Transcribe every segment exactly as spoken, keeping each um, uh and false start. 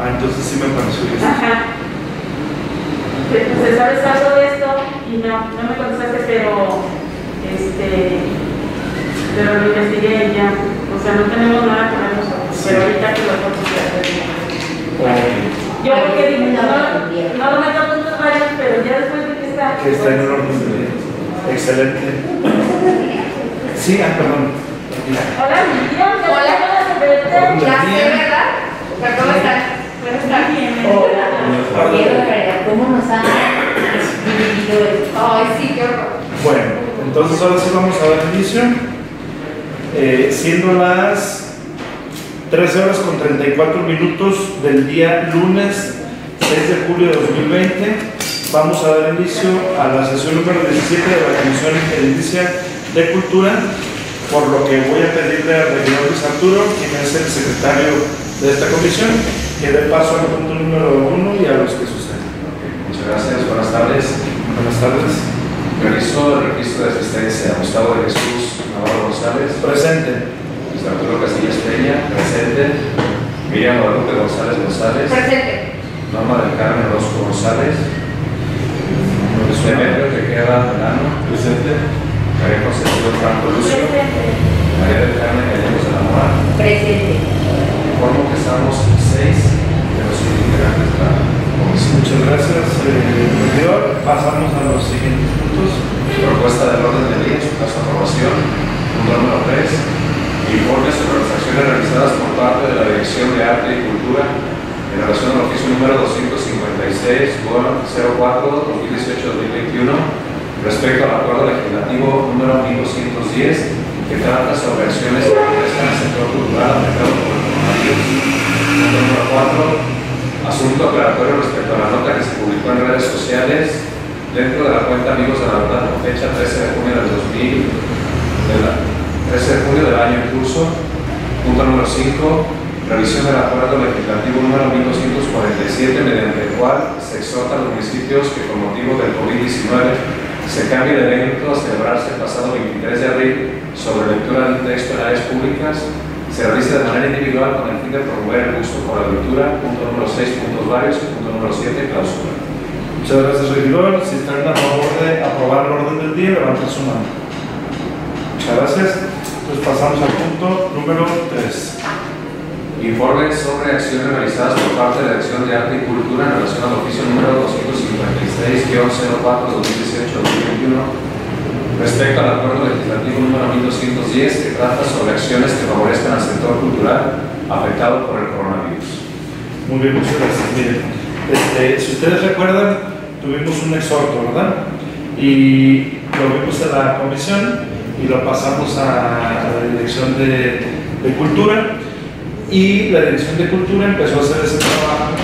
Ah, entonces sí me pareció bien. Ajá. Entonces, ¿sabes algo de esto? Y no, no me contestaste, pero este, pero lo investigué y ya. O sea, no tenemos nada que ver nosotros, sí. Pero ahorita que lo puedo hacer. Yo porque dije, no, no lo meto a puntos varios, pero ya después de que está. Que está en un orden de bien. Excelente. Sí, ah, perdón. Hola, mi tío. Hola. Ya sé, ¿verdad? ¿Cómo están? Buenas tardes. Hola. Quiero ver cómo nos han dividido esto. Ay, sí, qué horror. Bueno, entonces ahora sí vamos a dar inicio. Eh, siendo las trece horas con treinta y cuatro minutos del día lunes seis de julio de dos mil veinte, vamos a dar inicio a la sesión número diecisiete de la Comisión Interedicia de Cultura, por lo que voy a pedirle al regidor Luis Arturo, quien es el secretario de esta comisión, que dé paso al punto número uno y a los que suceden. Okay, muchas gracias, buenas tardes. Buenas tardes. Realizo el registro de asistencia a Gustavo de Jesús Navarro González. Presente. Luis Arturo Casillas Peña, presente. Miriam Guadalupe González González. Presente. Norma del Carmen Orozco González. Demetrio Tequera Delano. Presente. María Concepción Franco Lucio. María del Carmen Gallegos de la Mora. Presente. Informo que estamos seis de los integrantes de la comisión. Muchas gracias, eh, regidor. Pasamos a los siguientes puntos. Propuesta del orden del día, en su caso aprobación. Punto número tres. Informe sobre las acciones realizadas por parte de la Dirección de Arte y Cultura en relación al oficio número doscientos cincuenta y seis, cero cuatro, dos mil dieciocho dos mil veintiuno, respecto al acuerdo legislativo número mil doscientos diez, que trata sobre acciones que ofrezcan al sector cultural afectado por el coronavirus. Punto número cuatro. Asunto aclaratorio respecto a la nota que se publicó en redes sociales dentro de la cuenta Amigos de la Verdad con fecha trece de junio del dos mil, de la, trece de junio del año en curso. Punto número cinco. Revisión del acuerdo legislativo número mil doscientos cuarenta y siete, mediante el cual se exhorta a los municipios que con motivo del COVID diecinueve se cambie de evento a celebrarse el pasado veintitrés de abril sobre lectura de un texto en áreas públicas, se realice de manera individual con el fin de promover el gusto por la lectura. Punto número seis, puntos varios, y punto número siete, clausura. Muchas gracias, regidor. Si están a favor de aprobar el orden del día, levanten su mano. Muchas gracias. Entonces pasamos al punto número tres. Informe sobre acciones realizadas por parte de la Dirección de Arte y Cultura en relación al oficio número doscientos cincuenta y seis, cero cuatro, dos mil dieciocho dos mil veintiuno, respecto al acuerdo legislativo número mil doscientos diez, que trata sobre acciones que favorezcan al sector cultural afectado por el coronavirus. Muy bien, muchas gracias. Miren, este, si ustedes recuerdan, tuvimos un exhorto, ¿verdad? Y lo vimos en la comisión y lo pasamos a la Dirección de, de Cultura. Y la Dirección de Cultura empezó a hacer ese trabajo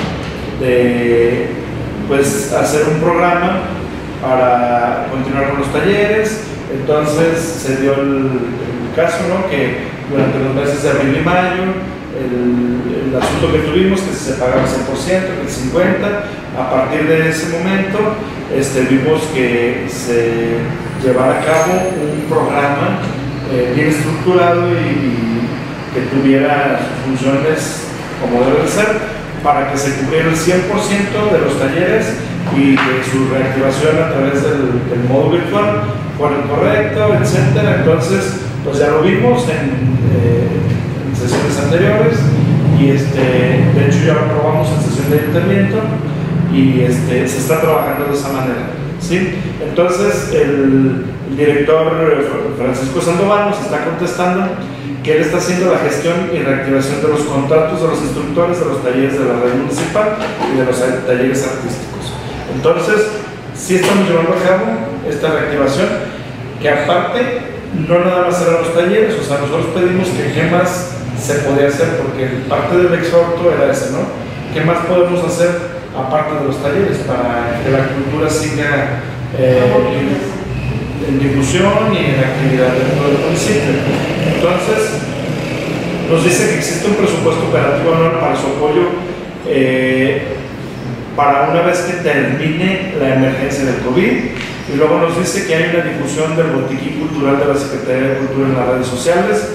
de pues, hacer un programa para continuar con los talleres. Entonces se dio el, el caso, ¿no?, que durante los meses de abril y mayo, el, el asunto que tuvimos, que se pagaba el cien por ciento, que el cincuenta por ciento, a partir de ese momento este, vimos que se llevara a cabo un programa eh, bien estructurado y, y que tuviera sus funciones como debe ser, para que se cubriera el cien por ciento de los talleres y que su reactivación a través del, del modo virtual fuera correcto, etcétera. Entonces, pues ya lo vimos en, eh, en sesiones anteriores y este, de hecho ya lo aprobamos en sesión de ayuntamiento y este, se está trabajando de esa manera, ¿sí? Entonces, el, el director Francisco Sandoval nos está contestando que él está haciendo la gestión y reactivación de los contratos de los instructores de los talleres de la red municipal y de los talleres artísticos. Entonces, sí estamos llevando a cabo esta reactivación, que aparte, no nada más eran los talleres, o sea, nosotros pedimos que qué más se podía hacer, porque parte del exhorto era ese, ¿no? ¿Qué más podemos hacer aparte de los talleres para que la cultura siga eh, en, en difusión y en actividad dentro del municipio? Entonces, nos dice que existe un presupuesto operativo anual para su apoyo eh, para una vez que termine la emergencia del COVID, y luego nos dice que hay una difusión del botiquín cultural de la Secretaría de Cultura en las redes sociales,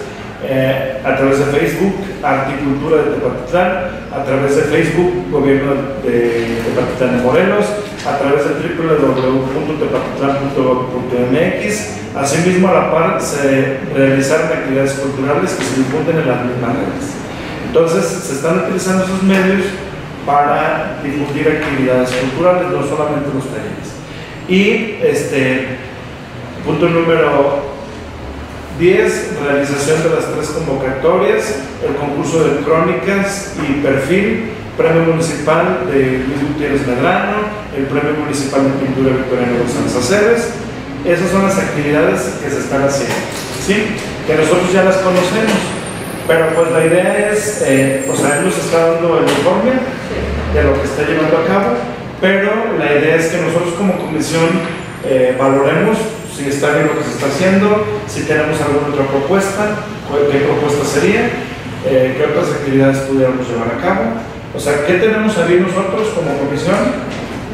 eh, a través de Facebook, Arte y Cultura de Tepatitlán, a través de Facebook, Gobierno de Tepatitlán de Morelos, a través de doble u doble u doble u punto tepatitlán punto gov punto m x. Asimismo, a la par se realizaron actividades culturales que se difunden en las mismas redes. Entonces, se están utilizando esos medios para difundir actividades culturales, no solamente los talleres. Y este punto número diez, realización de las tres convocatorias, el concurso de crónicas y perfil, premio municipal de Luis Gutiérrez Medrano, el premio municipal de pintura Victoriano González Aceves. Esas son las actividades que se están haciendo, ¿sí? Que nosotros ya las conocemos, pero pues la idea es, eh, o sea, él nos está dando el informe de lo que está llevando a cabo, pero la idea es que nosotros como comisión eh, valoremos si está bien lo que se está haciendo, si tenemos alguna otra propuesta, qué propuesta sería, eh, qué otras actividades pudiéramos llevar a cabo. O sea, ¿qué tenemos ahí nosotros como comisión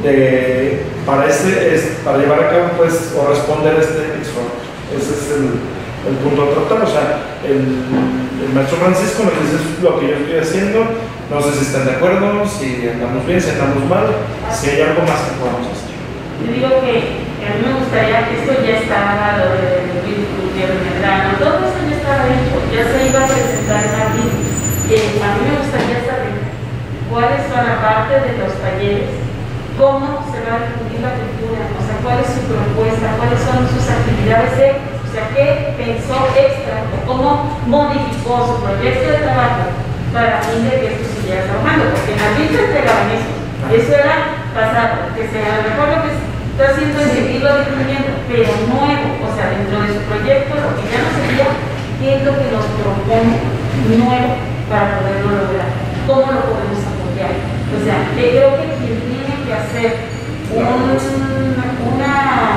de, para, este, es, para llevar a cabo pues, o responder a este exhorto? Ese es el, el punto a tratar. O sea, el, el maestro Francisco nos dice lo que yo estoy haciendo, no sé si están de acuerdo, si andamos bien, si andamos mal, si hay algo más que podamos hacer. Yo digo que a mí me gustaría que esto ya estaba, lo de Luis Gutiérrez Medrano, todo eso ya estaba hecho, ya se iba a presentar en abril. Eh, a mí me gustaría saber cuáles son, aparte de los talleres, cómo se va a difundir la cultura, o sea, cuál es su propuesta, cuáles son sus actividades extras, o sea, qué pensó extra, o cómo modificó su proyecto de trabajo para fin de que esto siguiera trabajando, porque en abril se entregaban eso, eso era pasado, que sea, a lo mejor lo que está haciendo es seguirlo difundiendo, pero nuevo, o sea, dentro de su proyecto, lo que ya no sería, qué es lo que nos propone nuevo para poderlo lograr, cómo lo podemos apoyar. O sea, que creo que quien tiene que hacer un, una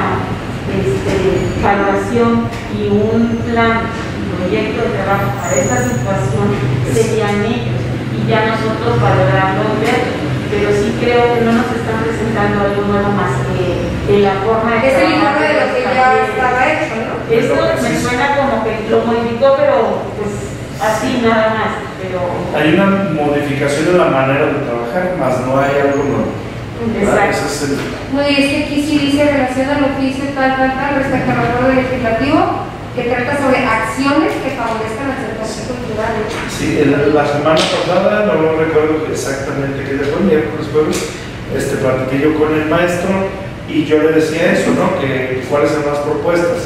este, valoración y un plan, un proyecto de trabajo para esta situación serían ellos, y ya nosotros valorarlo y ver. Pero sí creo que no nos están presentando algo nuevo más que, que la forma de... Es el informe de lo que ya estaba hecho, ¿no? Esto me suena como que lo modificó, pero pues así nada más. Pero... Hay una modificación en la manera de trabajar, más no hay algo nuevo. Exacto. Ese es el... No, y es que aquí sí dice relación al oficio tal, tal, tal, respecto al acuerdo legislativo, que trata sobre acciones que favorezcan el sector cultural. Sí, el, la semana pasada, no lo recuerdo exactamente qué día fue, miércoles, jueves, este, platiqué yo con el maestro y yo le decía eso, ¿no? Que cuáles eran las propuestas.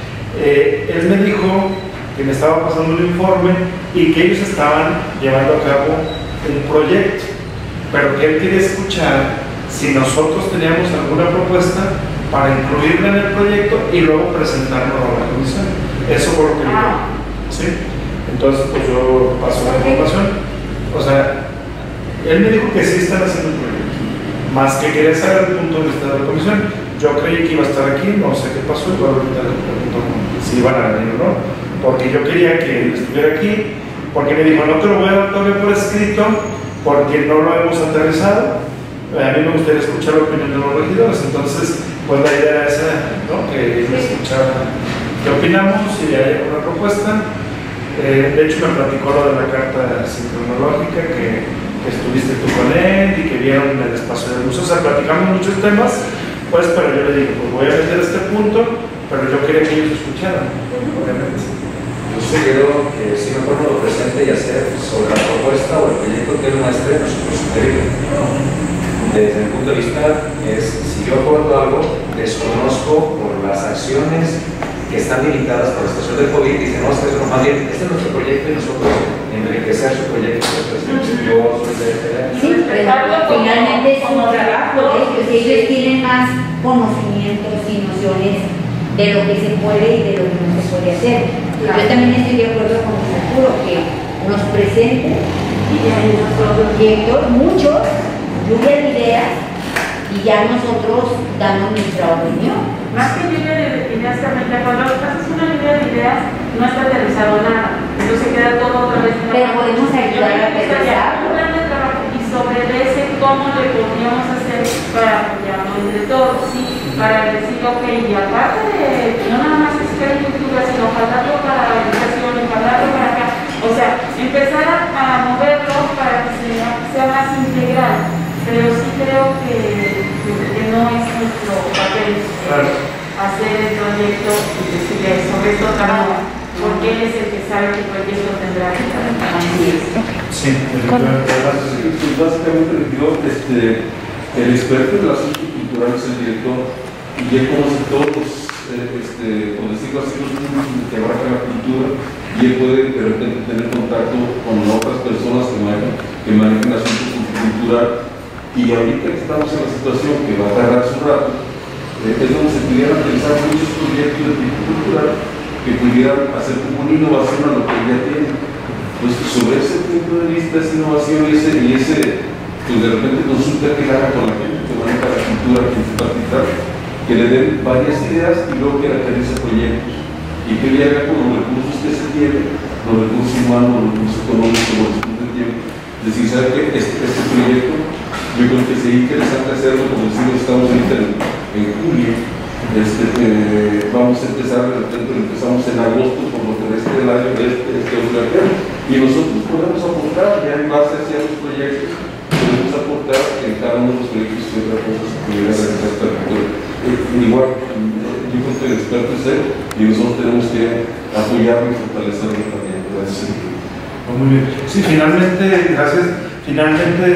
Eh, él me dijo que me estaba pasando un informe y que ellos estaban llevando a cabo un proyecto, pero que él quería escuchar si nosotros teníamos alguna propuesta para incluirla en el proyecto y luego presentarlo a la comisión. Eso fue lo que yo ¿sí? Entonces, pues yo paso la información. O sea, él me dijo que sí están haciendo el proyecto, más que quería saber el punto de vista de la comisión. Yo creí que iba a estar aquí, no sé qué pasó, igual ahorita le pregunto si iban a venir o no, porque yo quería que él estuviera aquí, porque me dijo, no te lo voy a dar todavía por escrito, porque no lo hemos aterrizado. A mí me gustaría escuchar la opinión de los regidores, entonces pues la idea era esa, ¿no? Que ellos escucharan qué opinamos, si hay alguna propuesta. Eh, de hecho me platicó lo de la carta sincronológica, que, que estuviste tú con él y que vieron el espacio del museo, o sea, platicamos muchos temas, pues, pero yo le digo, pues voy a meter este punto, pero yo quería que ellos escucharan, obviamente. Yo sugiero que si mejor nos lo presente y hacer sobre la propuesta o el proyecto que él muestre, nosotros sugerirlo. Desde mi punto de vista es, si yo aporto algo, desconozco por las acciones que están limitadas por la situación del COVID, dicen, no, este es, más bien, este es nuestro proyecto y nosotros enriquecer su proyecto. Entonces, yo soy de sí, pero finalmente es un trabajo de ellos, ellos tienen más conocimientos y nociones de lo que se puede y de lo que no se puede hacer. Yo también estoy de acuerdo con el Arturo, que nos presente nuestros proyectos, muchos, lluvia de ideas, y ya nosotros damos nuestra opinión. Más que lluvia de ideas, también, cuando haces una lluvia de ideas, no está aterrizado nada, entonces queda todo otra vez. Pero podemos ayudar a aterrizar. Un plan de trabajo y sobre ese cómo le podríamos hacer para apoyarnos entre todos, ¿sí? Para decir, ok, y aparte de no nada más es que hay cultura, sino jalarlo para la educación, jalarlo para acá. O sea, empezar a, a moverlo para que sea, sea más integral, pero sí creo que, que, que no es nuestro papel Claro. hacer el proyecto y decirle sobre esto trabaja, porque él es el que sabe qué proyecto tendrá que trabajar. Sí, definitivamente. Pues básicamente digo, este, el experto de las artes culturales es el director y él conoce todos los, eh, este, por decirlo así, los números que abarcan la cultura y él puede de repente tener contacto con otras personas que manejan, que manejan asuntos cultural y ahorita que estamos en la situación que va a tardar su rato, eh, es donde se pudieran realizar muchos proyectos de tipo cultural que pudieran hacer como una innovación a lo que ya tienen. Pues sobre ese punto de vista, esa innovación y ese, y ese pues de repente consulta que haga con la gente que maneja la cultura, que es particular, que le den varias ideas y luego que realice proyectos y que le haga con los recursos que se tienen, los recursos humanos, los recursos económicos, los recursos de tiempo. Es decir, ¿sabe qué? Este, este proyecto, yo creo que sería interesante hacerlo, como decimos, estamos ahorita en, en julio, este, eh, vamos a empezar, de repente empezamos en agosto, por lo que resta del año, este, este huracán, y nosotros podemos aportar, ya en base a ciertos proyectos, podemos aportar en cada uno de los proyectos que otra cosa se pudiera realizar esta cultura. Eh, igual, eh, yo creo que el experto es él, y nosotros tenemos que apoyarlo y fortalecerlo también en ese sentido. Muy bien. Sí, finalmente, gracias. Finalmente,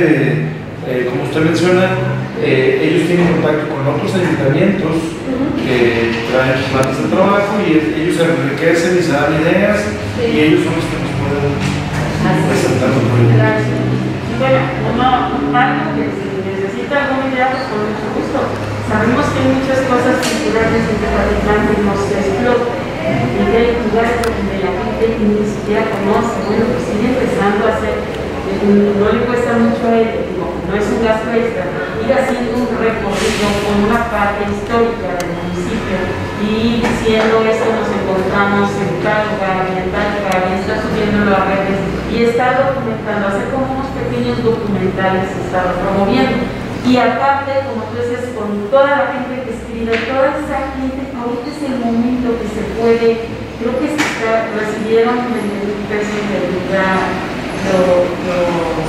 eh, como usted menciona, eh, ellos tienen contacto con otros ayuntamientos que traen planes de trabajo y es, ellos se enriquecen y se dan ideas sí. Y ellos son los que nos pueden presentar los proyectos. Bueno, uno, algo que si necesita alguna idea, pues con mucho gusto. Sabemos que hay muchas cosas culturales en Tepatitlán que nos explotan. Y que hay lugares donde la gente ni siquiera conoce. Bueno, pues sigue empezando a hacer, no le cuesta mucho a él, digo, no es un gasto extra, ir haciendo un recorrido con una parte histórica del municipio y diciendo esto nos encontramos en tal lugar y en tal lugar y está subiendo las redes y está documentando, hacer como unos pequeños documentales, está promoviendo. Y aparte, como tú dices, con toda la gente que escribe, toda esa gente, ahorita es el momento que se puede, creo que se está, recibieron veinte mil pesos de lugar, lo, lo,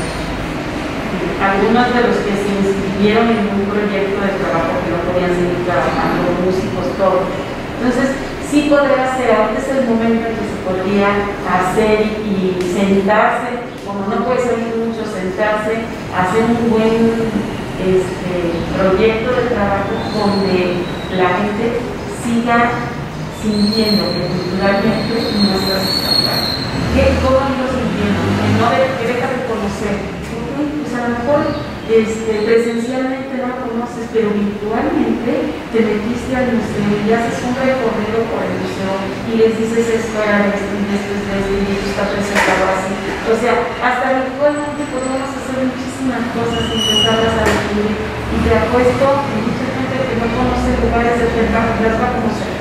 algunos de los que se inscribieron en un proyecto de trabajo que no podían seguir trabajando, músicos, todo. Entonces, sí podría ser, ahorita es el momento en que se podría hacer y sentarse, como no puede salir mucho, sentarse, hacer un buen este, proyecto de trabajo donde la gente siga sintiendo que culturalmente nuestras estándares. ¿Cómo lo sintiendo? Que no de, que deja de conocer. Okay, pues a lo mejor este, presencialmente no lo conoces, pero virtualmente te metiste al museo y haces un recorrido por el museo y les dices esto era esto y esto es esto y esto está presentado así. O sea, hasta virtualmente podemos hacer muchísimas cosas y empezarlas a descubrir. Y te apuesto que mucha gente que no conoce lugares de cerca las va a conocer.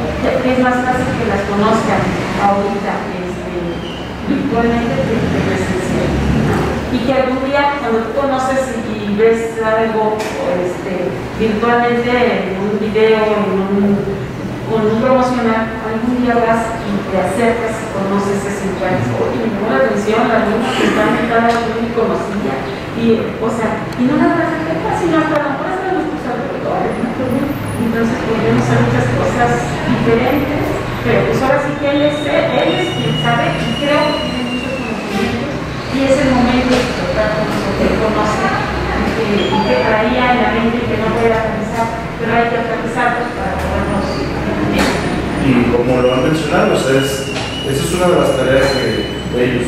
Es más fácil que las conozcan ahorita este, virtualmente que, que presencial. Y que algún día cuando tú conoces y ves algo este, virtualmente en un video, en un, en un promocional, algún día vas y te acercas y conoces ese lugar. Oye, me llamó la atención, la luna que está invitada, yo ni conocía. Y, o sea, y no nada más de qué sino hasta la fuerza de nuestros alrededores, ¿no? Entonces podemos hacer muchas cosas diferentes, pero pues ahora sí que él es, él es quien sabe y creo que tiene muchos conocimientos y es el momento de tratar con lo que conoce y que, y que traía en la mente que no puede aterrizar, pero hay que aterrizarlos para podernos entender. Y como lo han mencionado, o sea, es, esa es una de las tareas de, de ellos,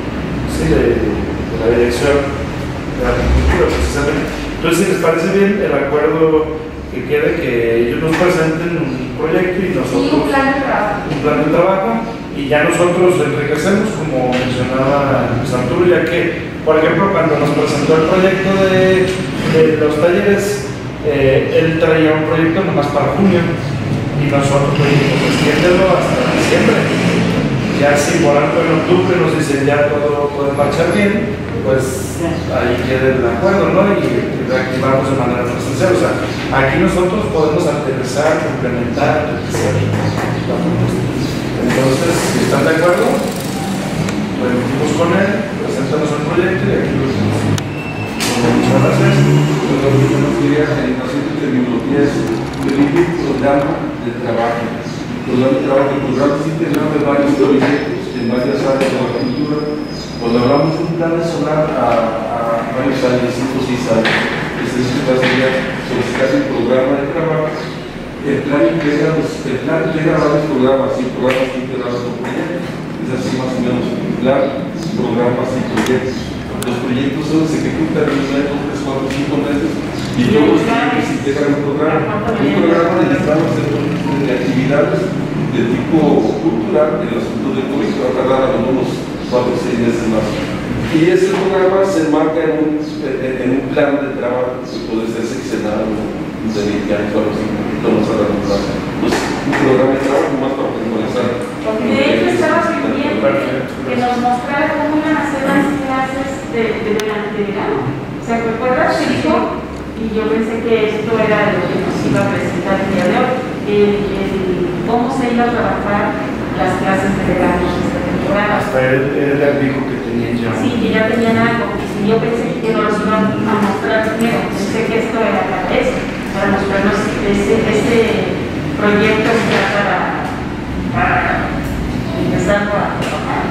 sí, de, de la dirección de la agricultura, precisamente. Entonces, si les parece bien el acuerdo que quede, que ellos nos presenten un proyecto y nosotros sí, un plan de trabajo. Un plan de trabajo y ya nosotros enriquecemos, como mencionaba Arturo, ya que, por ejemplo, cuando nos presentó el proyecto de, de los talleres, eh, él traía un proyecto nomás para junio y nosotros dijimos, extiéndelo hasta diciembre. Ya si por algo en octubre nos dicen ya todo puede marchar bien, pues ahí queda el acuerdo, ¿no? Y, y reactivamos de manera presencial. O sea, aquí nosotros podemos aterrizar, complementar, enriquecer la propuesta. Entonces, si están de acuerdo, Bueno, fuimos con él, presentamos el proyecto y aquí lo hicimos. Muchas gracias. Pues lo que yo nos quería en las terminologías de un programa de trabajo. Programa de trabajo, el programa es integrado de varios proyectos en varias áreas de la cultura. Cuando hablamos de un plan de solar a, a varios años, cinco o seis años, es decir, sería solicitar un programa de trabajo. El plan integra, el plan integra varios programas y programas integrados por proyectos. Es así más o menos un plan, programas y proyectos. Los proyectos solo se ejecutan en un mes, dos, tres, cuatro, cinco meses y todos los proyectos se integran un programa. Un programa dedicado a hacer de actividades de tipo cultural en el asunto del COVID, que va a tardar algunos cuatro o seis meses más. Y ese programa se enmarca en un, en un plan de trabajo que puede ser seccionado de veinte años o algo así, todos a la plaza. Pues un programa de trabajo más para personalizar. De hecho, estaba pidiendo que nos mostrara cómo iban a hacer las clases de, de durante el verano. O sea, ¿recuerdas que dijo? Y yo pensé que esto era lo que nos iba a presentar el día de hoy. El, el, cómo se iba a trabajar las clases de verano de esta temporada. Hasta él, él dijo que tenían ya. Sí, que ya tenían algo. Y yo pensé que nos iban a mostrar primero. Pensé que esto era para eso, para mostrarnos ese, ese proyecto ya para, para empezar a trabajar.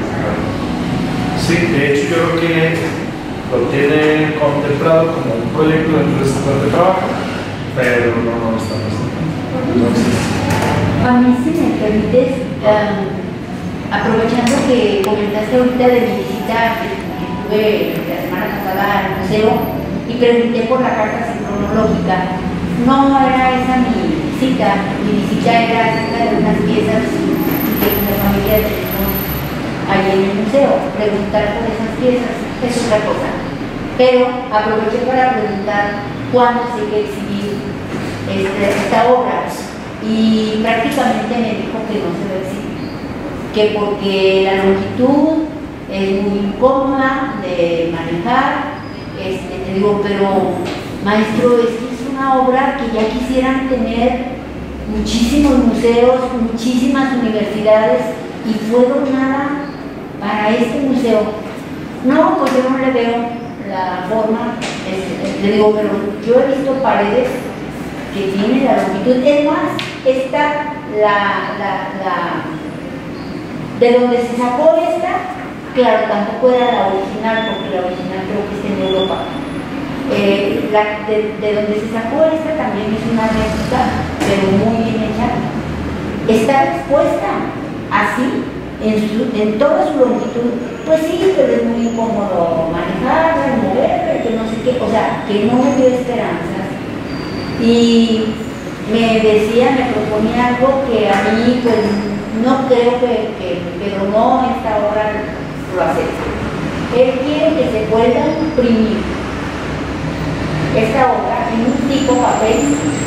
Sí, de hecho yo creo que lo tiene contemplado como un proyecto dentro de este plan de trabajo, pero no, no lo está presentando. Entonces, a mí, si me permites, um, aprovechando que comentaste ahorita de mi visita que, que tuve la semana pasada al museo y pregunté por la carta cronológica, no era esa mi visita, mi visita era acerca de unas piezas que mi familia tenemos allí en el museo, preguntar por esas piezas es otra cosa, pero aproveché para preguntar cuándo se iba a exhibir este, esta obra. Y prácticamente me dijo que no se va a exhibir, que porque la longitud es muy incómoda de manejar, este, te digo, pero maestro, es que es una obra que ya quisieran tener muchísimos museos, muchísimas universidades y fue donada para este museo. No, pues yo no le veo la forma, este, le digo, pero yo he visto paredes que tienen la longitud, es más, esta, la, la, la, de donde se sacó esta, claro, tampoco era la original, porque la original creo que está en Europa. Eh, la, de, de donde se sacó esta también es una réplica, pero muy bien hecha. Está expuesta así, en, su, en toda su longitud. Pues sí, pero es muy incómodo manejarla, moverla, que no sé qué, o sea, que no me dio esperanzas. Y me decía, me proponía algo que a mí pues no creo que, que pero no esta obra lo acepte. Él quiere que se pueda imprimir esta obra en un tipo papel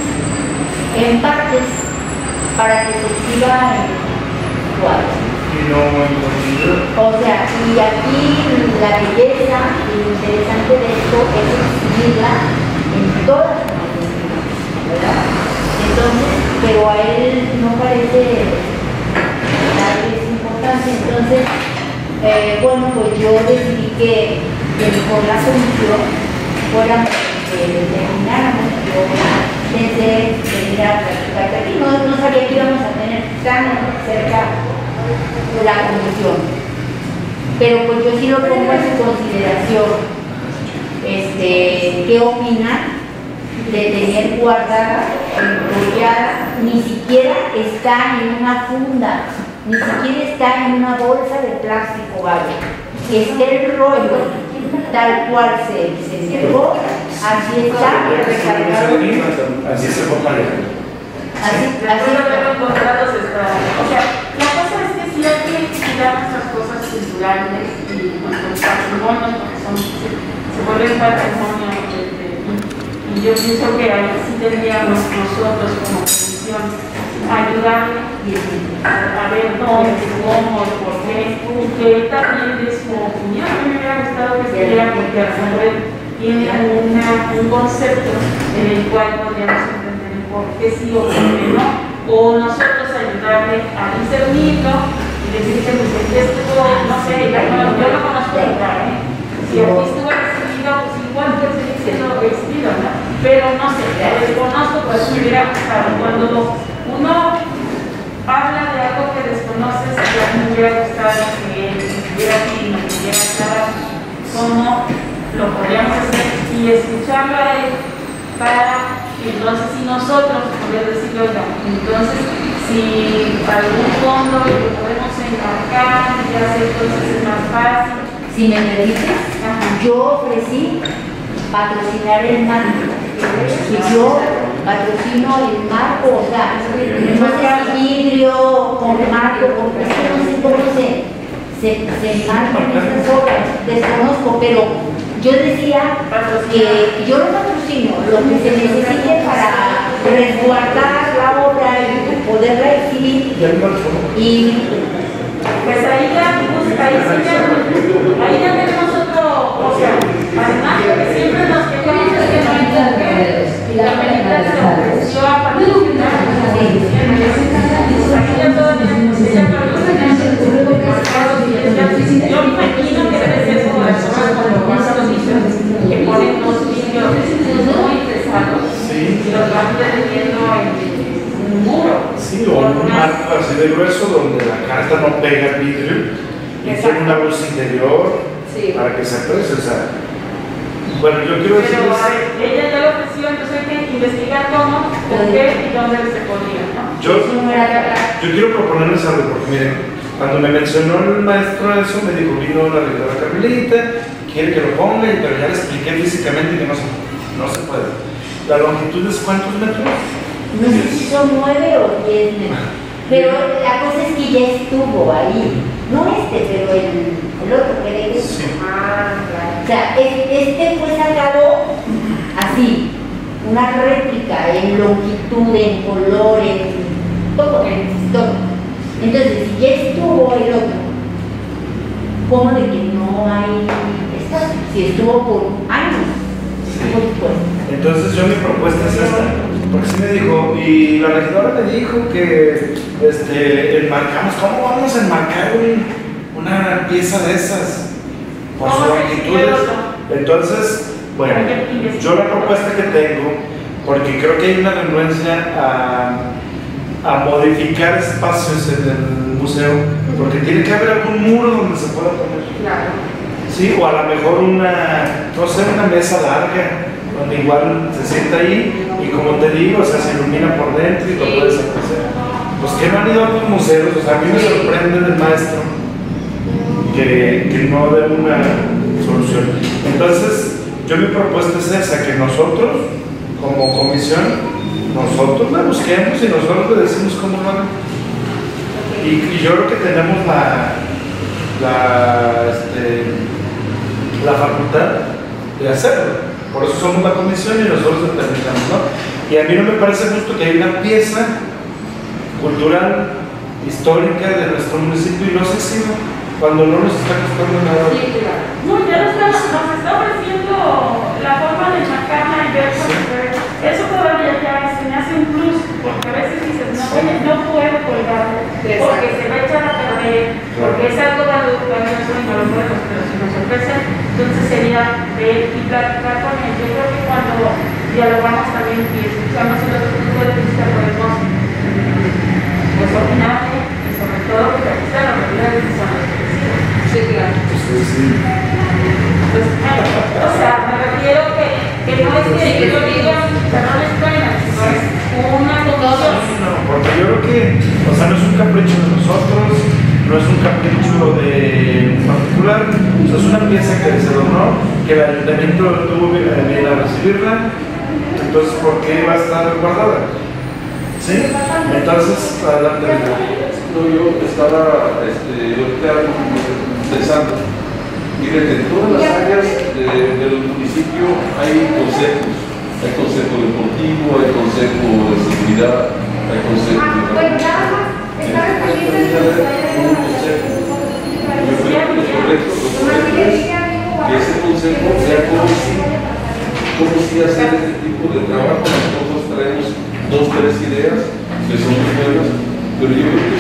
en partes para que se exhiba en cuadros. y no en continuidad. O sea, y aquí la belleza y lo interesante de esto es exhibirla en todas las maneras, ¿verdad? Entonces, pero a él no parece darle importancia. Entonces, eh, bueno, pues yo decidí que, que por la comisión fuera que determináramos que obra desde venir a practicar aquí. No, no sabía que íbamos a tener tan cerca la comisión, pero pues yo sí lo pongo en su consideración. Este, ¿qué opinan de tener guardada, enrollada? Ni siquiera está en una funda, ni siquiera está en una bolsa de plástico, vale. Está el rollo tal cual se, se entregó, así está recargado. Así se compara. Así, así lo veo encontrados está. O sea, la cosa es que si hay que cuidar nuestras cosas culturales y nuestros patrimonios, porque son, se, se vuelven patrimonio. Y yo pienso que ahí sí tendríamos nosotros como comisión ayudarle a, a ver dónde, cómo, por qué, que él también de su opinión. A mí me hubiera gustado que estuviera, porque a lo mejor tiene una, un concepto en el cual podríamos entender por qué sí o por qué no, o nosotros ayudarle a discernirlo y decirte, pues aquí estuvo, no sé, yo no, yo no conozco el lugar, ¿eh? Si aquí estuvo recibido, pues igual puede seguir siendo recibido, ¿no? Pero no sé, ya desconozco, por eso me hubiera gustado. Cuando uno habla de algo que desconoces, ya me hubiera gustado que estuviera aquí y me pudiera aclarar cómo lo podríamos hacer y escucharlo a él para que entonces si nosotros poder decirle, oiga, entonces si algún fondo lo podemos enmarcar, ya sé, entonces es más fácil. Si me permites, yo ofrecí patrocinar el marco. Y yo patrocino el marco, o sea, no sé si vidrio con marco, porque es que no sé cómo se, se, se marcan esas obras, desconozco, pero yo decía que yo lo patrocino, lo que se necesite para resguardar la obra y poderla exhibir. Y pues ahí ya, pues, ahí sí ya, ahí ya tenemos otro, o sea, además de que siempre nos quejamos de que no hay mujeres, y la película se ofreció a patrocinar las ediciones, aquí ya todavía, ella patrocina yo me imagino que debe ser como las obras cuando pasan los niños, que ponen dos vídeos muy pesados, y los van deteniendo en un muro. Sí, o un marco así de grueso donde la carta no pega el vidrio y tiene una luz interior sí. Para que se aprecie. O sea, bueno, yo quiero decir. Pero a ver, ella ya lo ofreció, entonces hay que investigar cómo, por qué y dónde se podría, ¿no? Yo, yo quiero proponerles algo, porque miren, cuando me mencionó el maestro eso, me dijo, vino la regidora Carmelita, quiere que lo ponga, pero ya le expliqué físicamente que no se, no se puede. ¿La longitud es cuántos metros? no sé si son nueve o diez metros, pero la cosa es que ya estuvo ahí, no este, pero el, el otro que le Sí. Ah, claro. O sea, es- este fue sacado así, una réplica en longitud, en color, en todo, en todo. Entonces, si ya estuvo el otro, ¿cómo de que no hay espacio? Si estuvo por años, por supuesto. Entonces yo mi propuesta es esta, porque sí me dijo, y la regidora me dijo que este, enmarcamos, ¿cómo vamos a enmarcar un- una pieza de esas? Por su ¿Cómo se longitud. escribe eso? Entonces, bueno, yo la propuesta que tengo, porque creo que hay una renuencia a, a modificar espacios en el museo, porque tiene que haber algún muro donde se pueda poner. Claro. Sí, o a lo mejor una, no sé, una mesa larga, donde igual se sienta ahí y como te digo, o sea, se ilumina por dentro y lo puedes apreciar. Los que no han ido a otros museos, o sea, a mí me sorprende del maestro que, que no dé una solución. Entonces, yo mi propuesta es esa, que nosotros, como comisión, nosotros la busquemos y nosotros le decimos cómo lo hagan. Y, y yo creo que tenemos la, la, este, la facultad de hacerlo. Por eso somos la comisión y nosotros determinamos, ¿no? Y a mí no me parece justo que hay una pieza cultural, histórica de nuestro municipio y no se exhiba cuando no nos está costando nada. Sí, claro. No, ya nos está, nos está ofreciendo la forma de marcarla y ver cómo se ve. Eso todavía ya se me hace un plus, porque a veces dices, no, oye, no puedo colgarlo, porque se va a echar a perder, porque es algo valioso y no lo podemos, pero si nos ofrecen, entonces sería ver y platicar con él. Yo creo que cuando dialogamos también y escuchamos el otro punto de vista, podemos pues opinar y sobre todo que aquí están las realidades que son las expresivas. Sí, claro. Pues, sí. Pues, o sea, me refiero que, que no es que yo diga que no les traigan, sino es una condición. No, porque yo creo que, o sea, no es un capricho de nosotros, no es un capricho de un particular, o sea, es una pieza que se donó, que el ayuntamiento tuvo que venir a recibirla, entonces, ¿por qué va a estar guardada? ¿Sí? Entonces, adelante. No, yo estaba, este, yo estaba pensando, miren, en todas las áreas de- del municipio hay consejos, hay consejo deportivo, hay consejo de seguridad, hay consejo de Pues nada más, está respondiendo el un consejo. Yo creo que es correcto, es correcto es que ese consejo sea como si, como si hacer este tipo de trabajo. Nosotros traemos dos, tres ideas que son muy buenas, pero yo creo que se, que se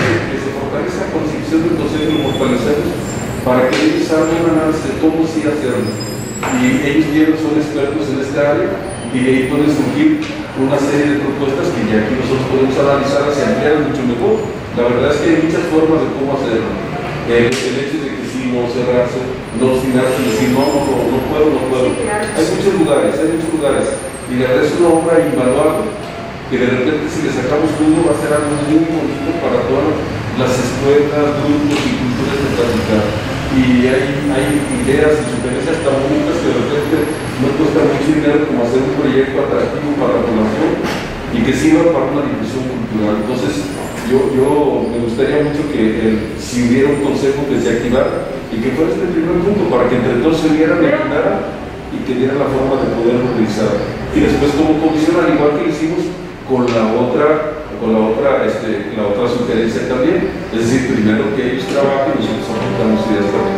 se fortalece la constitución del Consejo y lo fortalecemos para que ellos hagan un análisis de cómo sí hacerlo. Y ellos tienen, son expertos en esta área y de ahí pueden surgir una serie de propuestas que ya aquí nosotros podemos analizar y ampliar mucho mejor. La verdad es que hay muchas formas de cómo hacerlo. El, el hecho de que sí, no cerrarse, no obstinarse, decir no, no, no, no puedo, no puedo. Hay muchos lugares, hay muchos lugares. Y la verdad es una obra invaluable que de repente si le sacamos jugo va a ser algo muy bonito para todas las escuelas, grupos y culturas de practicar. Y hay, hay ideas y sugerencias tan bonitas que de repente no cuesta mucho dinero como hacer un proyecto atractivo para la población y que sirva para una difusión cultural. Entonces, yo, yo me gustaría mucho que el, si hubiera un consejo que se activara y que fuera este primer punto para que entre todos se vieran, opinaran y que dieran la forma de poderlo realizar. Y después como comisión, al igual que lo hicimos con la otra con la otra, este, la otra sugerencia también, es decir, primero que ellos trabajen y nosotros aportamos ideas también.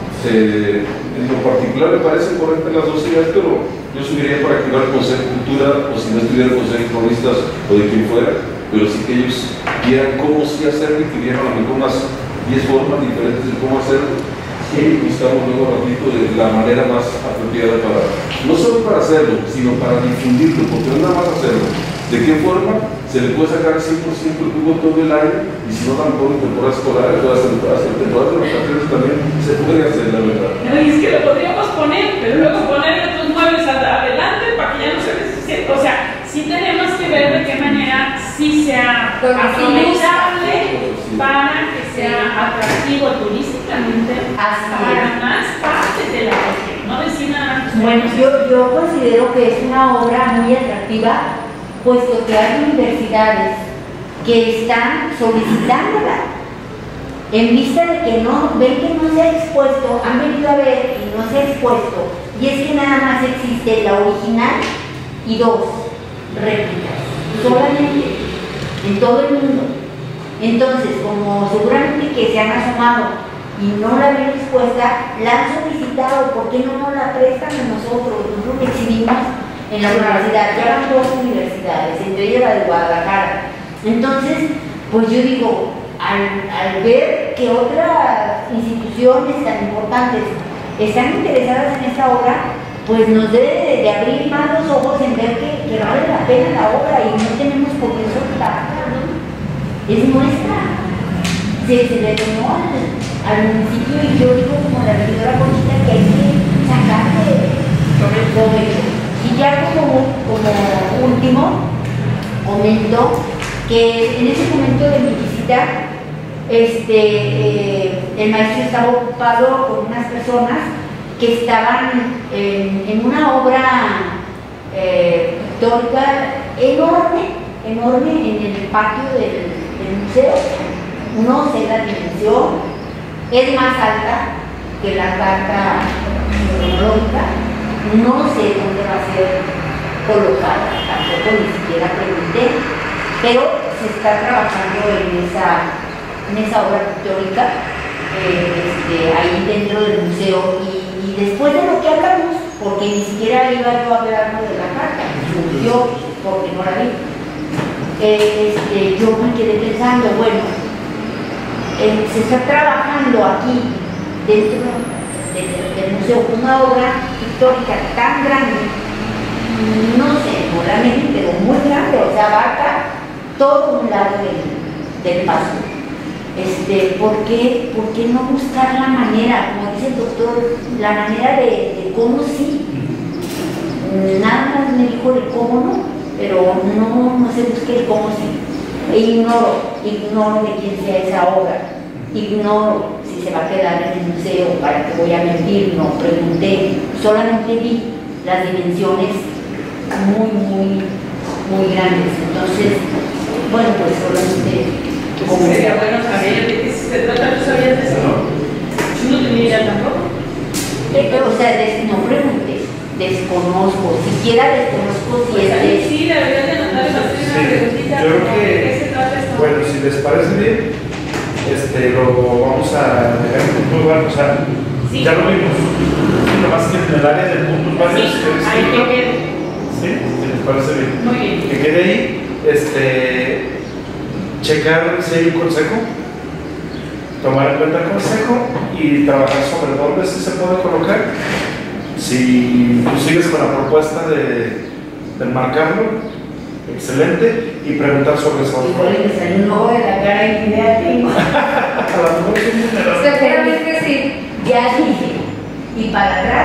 Eh, en lo particular me parecen correctas las dos ideas, pero yo subiría para activar el Consejo de Cultura, o si no estuviera el Consejo de Cronistas o de quien fuera, pero sí que ellos vieran cómo sí hacerlo y que vieran a lo mejor unas diez formas diferentes de cómo hacerlo y buscamos luego ratito de la manera más apropiada para, no solo para hacerlo, sino para difundirlo, porque no nada más hacerlo. ¿De qué forma? Se le puede sacar cien por ciento el jugo todo el año y si no, tampoco en temporada escolar, hasta en temporada de vacaciones también se podría hacer, la verdad. No, y es que lo podríamos poner, pero luego poner otros muebles adelante para que ya no se necesite. O sea, sí tenemos que ver de qué manera sí sea aprovechable para que sea atractivo turísticamente para más partes de la región. No decir nada. Bueno, yo, yo considero que es una obra muy atractiva, puesto que hay universidades que están solicitándola en vista de que no ven que no se ha expuesto, han venido a ver y no se ha expuesto, y es que nada más existe la original y dos réplicas, solamente en todo el mundo. Entonces, como seguramente que se han asomado y no la ven expuesta, la han solicitado. ¿Por qué no nos la prestan a nosotros? Nosotros exhibimos en la universidad, ya van dos universidades, entre ellas la de Guadalajara. Entonces, pues yo digo, al, al ver que otras instituciones tan importantes están interesadas en esta obra, pues nos debe de, de abrir más los ojos en ver que, que vale la pena la obra y no tenemos por qué soltarla, ¿no? Es nuestra. Se, se le donó al, al municipio y yo digo como la regidora Conchita que hay que sacarle provecho. Y ya como, como último, comento que en ese momento de mi visita, este, eh, el maestro estaba ocupado con unas personas que estaban en, en una obra eh, pictórica enorme, enorme en el patio del, del museo. No sé la dimensión, es más alta que la carta cronológica. No sé dónde va a ser colocada, tampoco ni siquiera pregunté, pero se está trabajando en esa, en esa obra pictórica, eh, este, ahí dentro del museo. Y, y después de lo que hablamos, porque ni siquiera iba yo a hablarnos de la carta, yo, porque no la vi, eh, este, yo me quedé pensando, bueno, eh, se está trabajando aquí dentro del, del museo una obra pictórica tan grande, no sé, no realmente, pero muy grande, o sea, abarca todo un lado del, del paso. Este, ¿por qué, ¿Por qué no buscar la manera, como dice el doctor, la manera de, de cómo sí? Nada más me dijo el cómo no, pero no, no se busque el cómo sí. E ignoro, ignoro de quién sea esa obra, ignoro si se va a quedar en el museo, para que voy a mentir, no pregunté, solamente vi las dimensiones muy, muy, muy grandes. Entonces, bueno, pues solamente... Como sería bueno saber de qué se trata, ¿tú sabías de eso? Yo no tenía idea tampoco. Eh, o sea, des, no pregunté, desconozco, siquiera desconozco si pues es de... Sí, deberías de anotar una Sí, preguntita. yo creo ¿De que, qué se trata esto? bueno, si les parece bien, este, lo vamos a dejar en punto lugar, o sea, Sí. ya lo vimos, nomás que en el área de puntos varios, Sí, que ahí que quede. sí, si les parece bien. Muy bien. Que quede ahí, este, checar si hay un consejo, tomar en cuenta el consejo y trabajar sobre dónde sí se puede colocar. Si tú sigues con la propuesta de, de marcarlo, excelente, y preguntar sobre eso. Híjole, me salió un ojo de la cara y ni idea tengo. A lo mejor es un número. Seguramente sí. Ya dije. ¿Y para atrás?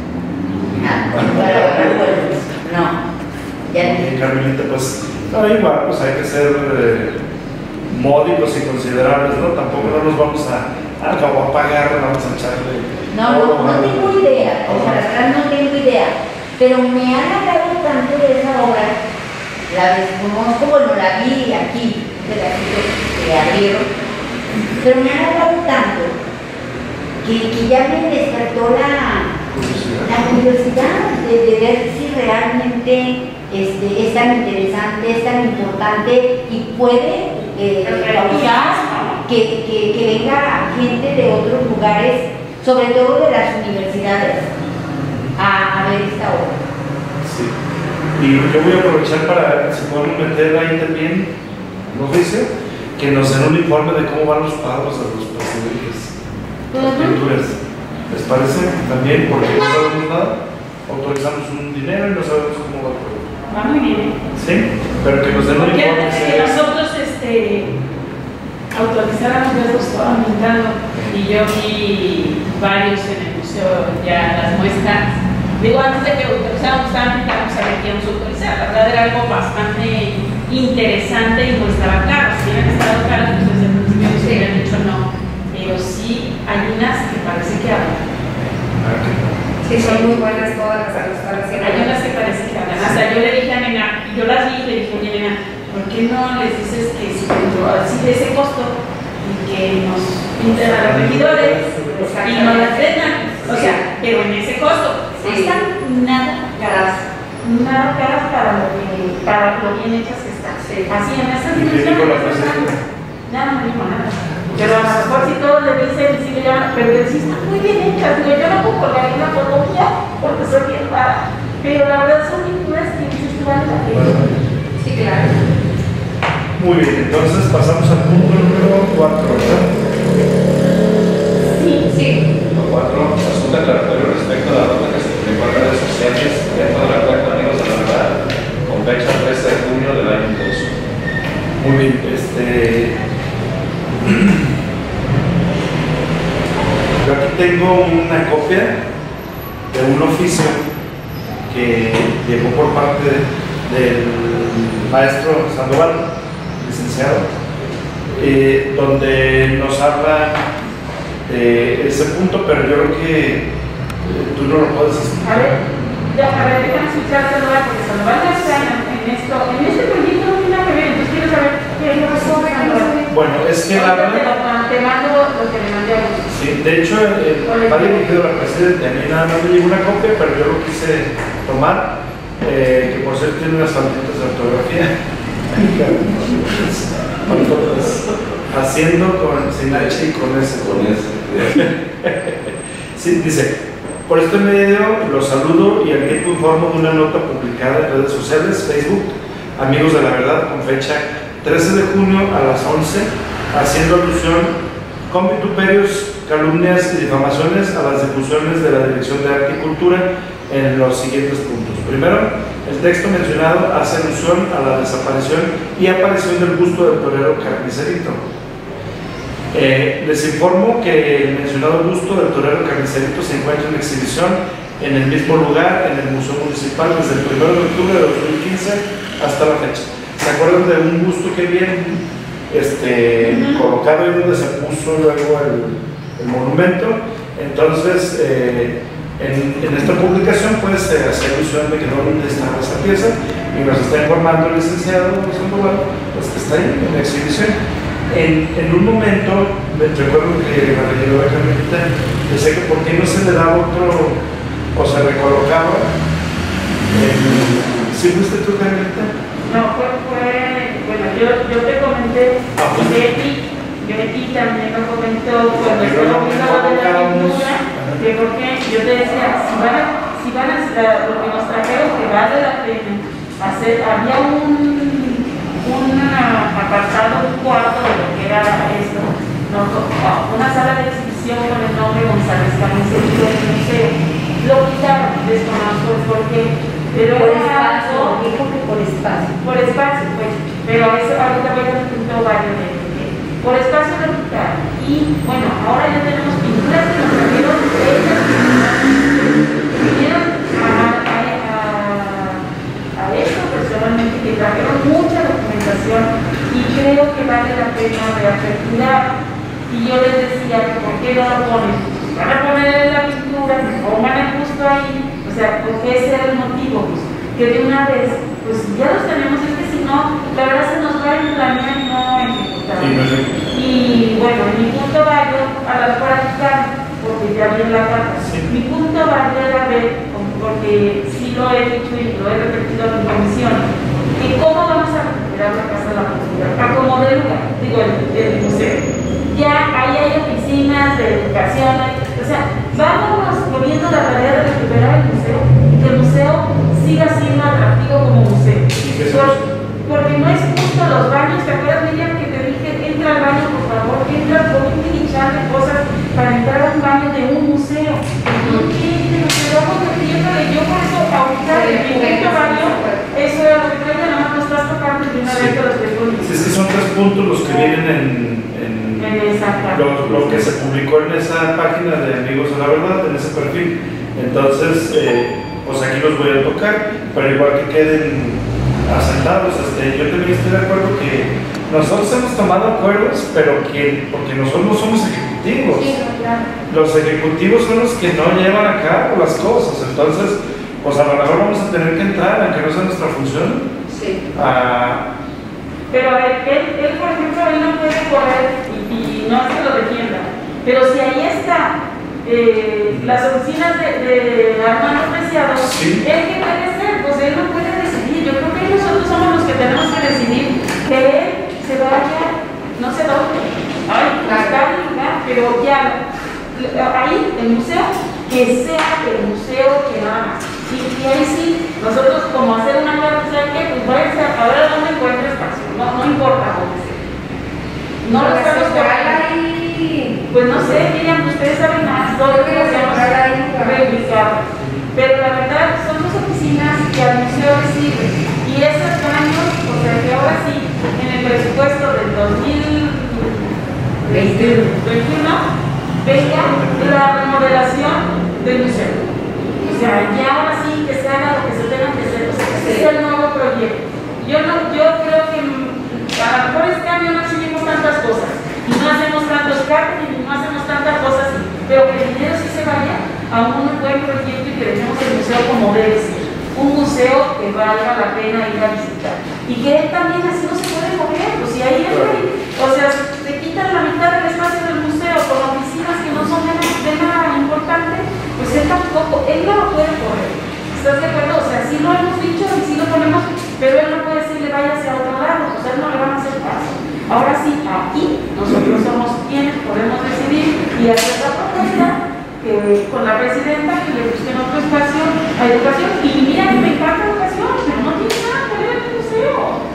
No, para atrás, pues, no. Ya dije. Y Carmelita, pues, no, igual, pues hay que ser eh, módicos y considerables, ¿no? Tampoco no nos vamos a, a, a pagar, vamos a echarle. No, no, no tengo idea. O sea, la verdad no tengo idea. Pero me han hablado tanto de esa obra. La desconozco, bueno, la vi aquí, un pedacito que abrieron, pero me han hablado tanto que, que ya me despertó la, la curiosidad de, de ver si realmente este, es tan interesante, es tan importante y puede eh, causar que, que, que venga gente de otros lugares, sobre todo de las universidades, a, a ver esta obra. Sí. Y yo voy a aprovechar para, si podemos meter ahí también, ¿no dice? Que nos den un informe de cómo van los pagos de los presidentes, las pinturas. ¿Les parece? También, porque no sabemos nada, autorizamos un dinero y no sabemos cómo va a pagar. Va muy bien. Sí, pero que nos den un Porque informe. antes de que nosotros este, autorizáramos, ya lo estaban pintando, y yo vi varios en el museo, ya las muestras. Digo, antes de que autorizáramos, estaban pintando, saber que íbamos a autorizar. La verdad era algo bastante interesante y no estaba claro. Si hubieran estado claros, pues desde el principio nos hubieran dicho no. Pero sí hay unas que parece que hablan. Sí, son muy buenas todas las instalaciones. Hay unas que parece que hablan. Hasta yo le dije a Nena, yo las vi y le dije, oye Nena, ¿por qué no les dices que si dentro así de ese costo y que nos pinten a los regidores y no las vendan? O sea, pero en ese costo no están nada caras, nada caras para lo, que, para lo bien hechas que están. Así en esas dimensiones, nada, no digo nada. Pero a lo mejor si todos le dicen, si le llaman, pero le dicen, están muy bien hechas. Digo, yo no puedo colgar una fotografía porque soy bien rara. Pero la verdad son pinturas que dices, vale la pena. Sí, claro. Muy bien, entonces pasamos al punto número cuatro, ¿verdad? Sí, sí. cuatro. Asunto aclaratorio respecto a la nota que se publicó en redes sociales dentro de la cuenta Amigos de la Verdad con fecha trece de junio del año dos. Muy bien, este. Yo aquí tengo una copia de un oficio que llegó por parte del maestro Sandoval, licenciado, eh, donde nos habla de ese punto, pero yo creo que eh, tú no lo puedes explicar. A ver, ya, a ver, déjame escuchar Sandoval, porque Sandoval ya está en, en esto, en este proyecto no tiene nada que ver, entonces quiero saber qué es lo que pasó. Bueno, es que la verdad. Te mando lo que le mandé a vos. Sí, de hecho, el, va dirigido a la presidenta. A mí nada más me llegó una copia, pero yo lo quise tomar, eh, que por cierto tiene unas faltitas de ortografía. Haciendo con sin H y con S. Con ese. Sí, dice, por este medio los saludo y al tiempo informo de una nota publicada en redes sociales, Facebook, Amigos de la Verdad, con fecha trece de junio a las once, haciendo alusión con vituperios, calumnias y difamaciones a las difusiones de la Dirección de Arte y Cultura en los siguientes puntos. Primero, el texto mencionado hace alusión a la desaparición y aparición del busto del torero Carnicerito. Eh, les informo que el mencionado busto del torero Carnicerito se encuentra en exhibición en el mismo lugar, en el Museo Municipal, desde el primero de octubre de dos mil quince hasta la fecha. ¿Se acuerdan de un busto que viene este, uh-huh. colocado ahí donde se puso luego el, el monumento? Entonces, eh, en, en esta publicación pues se hace alusión de que dónde está esa pieza y nos está informando el licenciado Sandoval, pues que está ahí en la exhibición. En, en un momento, me recuerdo que la regidora Carmelita decía que por qué no se le daba otro, o se recolocaba. En, ¿sí fuiste tú, Carmelita? No, fue, fue, bueno, yo, yo te comenté, ah, pues, Betty, Betty también me comentó cuando estaba buscando de la pintura, que porque yo te decía, si van a, si van a hacer lo que nos trajeron, que vale la pena hacer, había un, un apartado, un cuarto de lo que era esto, no, una sala de exhibición con el nombre González Camisetti del museo. Lo quitaron, desconozco por qué, pero Por era espacio, algo- dijo que por espacio. por espacio, pues, pero eso ahorita voy a dar un punto varios de por espacio lo quitaron. Y bueno, ahora ya tenemos pinturas que nos trajeron hechas, vinieron a, a, a, a esto personalmente, que trajeron mucha documentación y creo que vale la pena reaperturar. Y yo les decía, ¿por qué no lo ponen? Van a poner la pintura, pongan justo ahí, o sea, porque ese era el motivo, pues, que de una vez, pues ya los tenemos, es que si no, la verdad se nos va a planear y no ejecutar. Sí, no sé. Y bueno, mi punto válido a la práctica, porque ya vi en la carta, Sí. mi punto válido era ver, porque sí lo he dicho y lo he repetido en comisión, que cómo vamos a recuperar la Casa de la Cultura, a como de lugar, digo, el, el museo. Ya ahí hay oficinas de educación, hay- o sea, vámonos poniendo la tarea de recuperar el museo y que el museo siga siendo atractivo como museo. Por- porque no es justo los baños, ¿te acuerdas, Miriam, que te dije, entra al baño, por favor, entra con un tirichal de cosas para entrar a un baño de un museo? No tiene, nos quedamos metiendo de yo por eso, ahorita en mi quinto baño, eso era lo que traía, nada más lo estás tocando de una vez que los frijoles. Sí, es que son tres puntos los que vienen en, en En esa carta. lo, lo que se publicó en esa página de Amigos de la Verdad, en ese perfil. Entonces, eh, pues aquí los voy a tocar, pero igual que queden asentados. Este, yo también estoy de acuerdo que nosotros hemos tomado acuerdos, pero que, porque nosotros no somos ejecutivos. Sí, claro. Los ejecutivos son los que no llevan a cabo las cosas. Entonces, pues a lo mejor vamos a tener que entrar, aunque no sea nuestra función, Sí. a Pero a ver, él, él, por ejemplo, él no puede correr y, y no es que lo defienda. Pero si ahí está eh, las oficinas de, de Armando Preciado, Sí. ¿él qué puede hacer? Pues él no puede decidir. Yo creo que nosotros somos los que tenemos que decidir que él se vaya, no sé dónde, ay, buscar el lugar, pero ya, ahí, el museo, que sea el museo que nada más. Y, y ahí sí, nosotros como hacer una carta, ¿saben qué? Pues váyanse a ver dónde encuentra espacio, no, no importa dónde sea. No lo estamos cobrando. ahí. Pues no sé, Miriam, ustedes saben más, todo lo que hacemos reubicar. Pero la verdad, son dos oficinas que al museo le sirven. Y esos baños, o sea que ahora sí, en el presupuesto del dos mil veintiuno, venga la remodelación del museo. O sea, ya ahora sí que se haga lo que se tenga que hacer, o sea, que sea el nuevo proyecto. Yo, no, yo creo que mm, a lo mejor este año no exhibimos tantas cosas, y no hacemos tantos cartes, y no hacemos tantas cosas, pero que el dinero sí se vaya a un buen proyecto y que dejemos el museo como debe ser. Un museo que valga la pena ir a visitar. Y que él también así no se puede mover, pues si ahí entra, o sea, te quitan la mitad del espacio del museo con oficinas que no son de nada, de nada importante, pues él tampoco, él no lo puede correr. ¿Estás de acuerdo? O sea, sí lo hemos dicho y sí lo ponemos, pero él no puede decirle vaya hacia otro lado, o sea, no le van a hacer caso. Ahora sí, aquí nosotros somos quienes podemos decidir y hacer la propuesta que, con la presidenta que le busquen otro espacio a educación. Y mira que me encanta educación, pero no tiene nada que ver en el museo.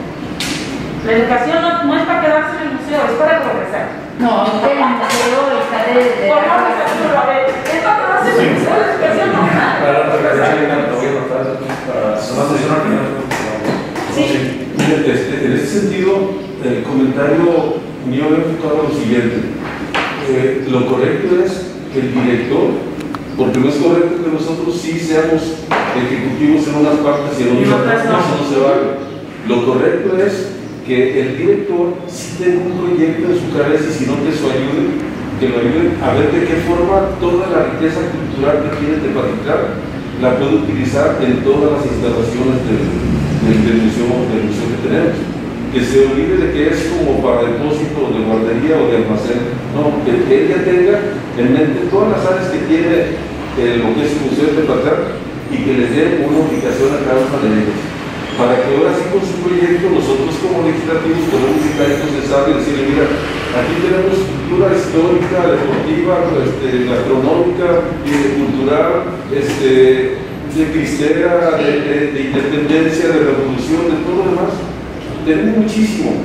La educación no, no es para quedarse en el museo, es para progresar. No, el museo está de... de Por no progresar, pero a ver, es para quedarse en el museo, la educación no es nada. Para la progresión, te voy a notar, para sonar de una opinión. Sí. Mire, este, en ese sentido, el comentario mío va enfocado a lo siguiente. Eh, lo correcto es que el director, porque no es correcto que nosotros sí seamos ejecutivos en unas partes y en Y en otras otras no. no, eso no se vale. Lo correcto es que el director sí tenga un proyecto en su cabeza y si no que eso ayude, que lo ayude a ver de qué forma toda la riqueza cultural que tiene Tepatitlán la puede utilizar en todas las instalaciones del, del, del museo, del museo que tenemos. Que se olvide de que es como para depósito de guardería o de almacén. No, que, que ella tenga en mente todas las áreas que tiene eh, lo que es el Museo de Tepatitlán y que les dé una ubicación a cada una de ellas. Para que ahora sí con su proyecto nosotros como legislativos podemos estar consensados y decirle, mira, aquí tenemos cultura histórica, deportiva, este, gastronómica, eh, cultural, este, de cristera, de, de, de independencia, de revolución, de todo lo demás. Tenemos muchísimo.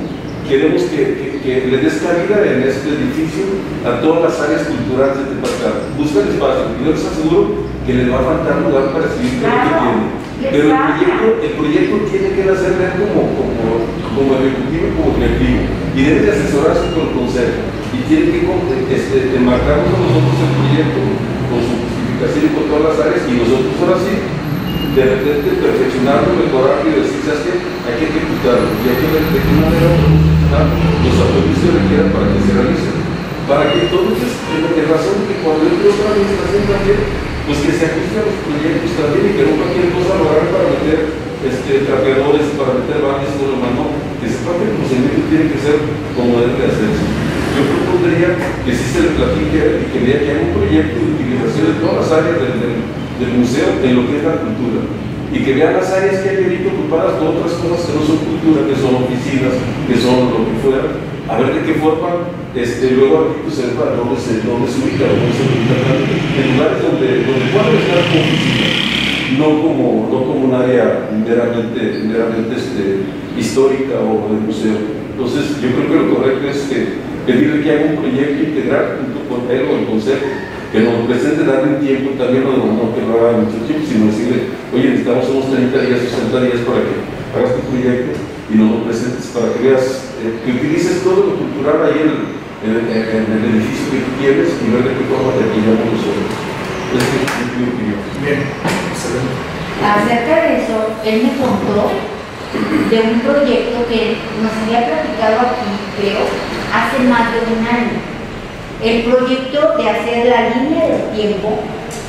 queremos que, que, que le des cabida en este edificio a todas las áreas culturales de Tepatitlán. Busca el espacio, y yo les aseguro que les va a faltar lugar para seguir con lo que tienen. Pero el proyecto, el proyecto tiene que nacer de él como, como, como ejecutivo y como creativo, y debe de asesorarse con el consejo, y tiene que este, enmarcarnos a nosotros el proyecto con su justificación y con todas las áreas, y nosotros ahora sí, de repente perfeccionarlo, mejorarlo y decir, ¿sabes qué? Hay que ejecutarlo, y hay que ver de qué manera podemos funcionar los apoyos que requieran para que se realicen. Para que entonces, en razón que cuando entre otra administración también, pues que se ajuste a los proyectos también y que no cualquier cosa lo hagan para meter este, trapeadores, para meter baños, no lo mando, que sepa que el procedimiento tiene que ser como debe de hacerse. Yo propondría que sí se le platique y que vea que hay un proyecto de utilización de todas las áreas del, del, del museo en lo que es la cultura. Y que vean las áreas que hay ahorita ocupadas por otras cosas que no son cultura, que son oficinas, que son lo que fuera. A ver de qué forma, este, luego aquí pues sepa dónde se, dónde se ubica, dónde se ubica, en lugares donde, donde puedan estar como oficina, no como, no como un área meramente, meramente este, histórica o de museo. Entonces, yo creo que lo correcto es que pedirle que haga un proyecto integral junto con él o el consejo, que nos presente, darle un tiempo, también no, no que lo haga mucho tiempo, sino decirle, oye, necesitamos unos treinta días, sesenta días para que hagas tu proyecto y nos lo presentes para que veas, eh, que utilices todo lo cultural ahí en, en, en, en el edificio que tú quieres y ver de qué forma te apoyamos nosotros. Esa es mi opinión. Bien, excelente. Acerca de eso, él me contó de un proyecto que nos había platicado aquí, creo, hace más de un año. El proyecto de hacer la línea del tiempo,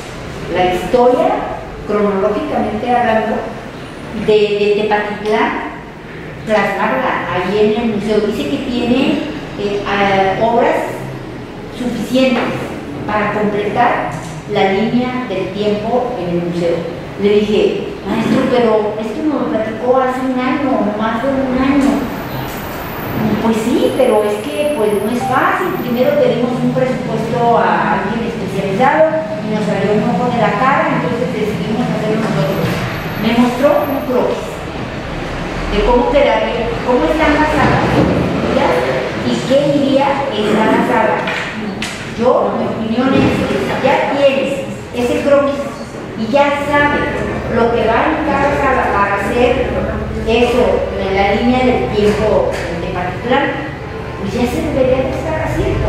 la historia, cronológicamente hablando, de, de Tepatitlán, plasmarla ahí en el museo. Dice que tiene eh, a, obras suficientes para completar la línea del tiempo en el museo. Le dije, maestro, pero esto nos lo platicó hace un año, más de un año. Pues sí, pero es que pues no es fácil. Primero pedimos un presupuesto a alguien especializado y nos salió un ojo de la cara, entonces decidimos hacerlo nosotros. Me mostró un croquis de cómo quedaría, cómo están las salas y qué iría en cada sala. Yo, mi opinión es que ya tienes ese croquis y ya sabes lo que va en cada sala para hacer eso, en la línea del tiempo de Tepatitlán, pues ya se debería de estar haciendo.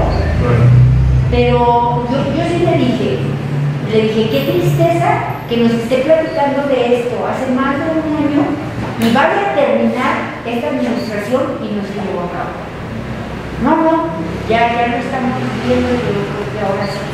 Pero yo, yo sí le dije, le dije, qué tristeza que nos esté platicando de esto hace más de un año y vaya a terminar esta administración y no se llevó a cabo. No, no, ya, ya no estamos viendo y yo creo que ahora sí.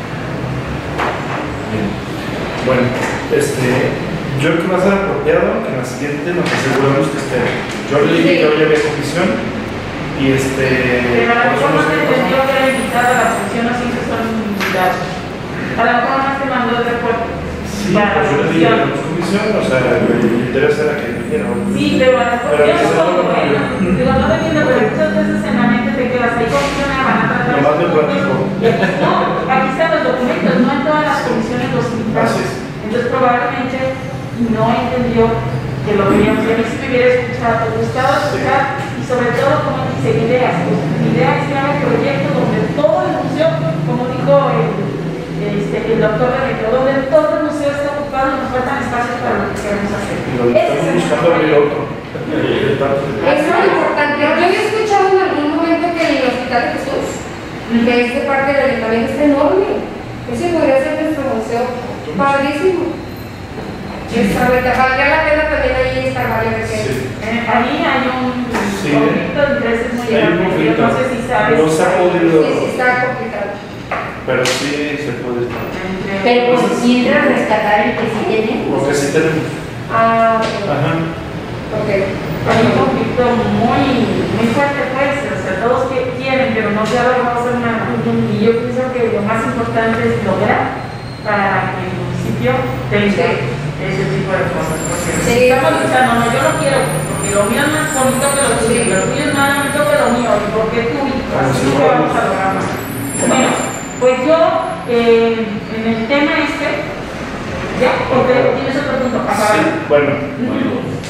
Bueno, este, yo creo que va a ser apropiado que en la siguiente nos aseguremos que esté. Yo le dije que hoy había comisión y este. Pero a lo mejor no te entendió que era invitada a la función, así que son invitados. A lo mejor más te mandó el reporte. Sí, pues yo le dije que tenemos comisión, o sea, el interés era que viniera. Sí, pero a lo mejor yo no puedo, bueno, digo, no te entiendo, pero muchas veces en la mente te quedas ahí comisión, van a tratar. Nomás me platico. No, aquí están los documentos, no en todas las comisiones los invitados. Entonces probablemente no entendió que lo queríamos hacer. Si me hubiera escuchado, gustado escuchar y sobre todo como dice, ideas. Pues, mi idea es que haga un proyecto donde todo el museo, como dijo el, este, el doctor Remedio, donde todo el museo está ocupado y nos faltan espacios para lo que queremos hacer. Lo estamos buscando abrir otro. Es muy importante. Yo había escuchado en algún momento que el Hospital de Jesús, que es de parte del ayuntamiento, está enorme. Ese podría ser nuestro museo. Padrísimo. Esa vez, valdría la pena también ahí estar varias veces. Sí. Eh, ahí hay un Sí. conflicto de intereses muy Hay un grande. Yo conflicto. no sé si sabes. No se ha podido, Sí, sí, está complicado. pero sí se puede. Entre- Pero pues mientras rescatar el que sí tenemos. Lo que sí tenemos. Ah, Ajá. ok. Hay un conflicto muy, muy fuerte, pues, o sea, todos que quieren, pero no se ha logrado hacer nada. Y yo pienso que lo más importante es lograr para que el municipio tenga ese tipo de cosas. Porque Sí. estamos luchando, no, yo no quiero, porque lo mío es más bonito que lo tuyo, lo tuyo es más bonito que lo mío, y porque tú, y así que vamos a lograr más. Bueno, pues yo, eh, en el tema este, ¿ya? Porque tienes otro punto. Sí, bueno, Bueno,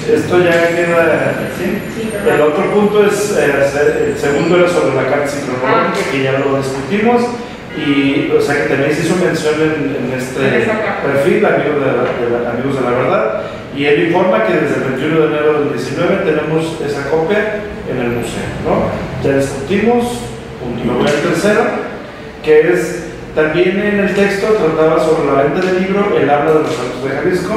esto ya queda, ¿sí? Sí, El otro punto es, eh, hacer- el segundo era sobre la carta sincronológica, que ya lo discutimos, y o sea que también se hizo mención en, en este perfil, amigo de la- de la- Amigos de la Verdad, y él informa que desde el veintiuno de enero del diecinueve tenemos esa copia en el museo, ¿no? Ya discutimos, punto. Me voy al tercero, que es, también en el texto trataba sobre la venta del libro, él habla de los Altos de Jalisco.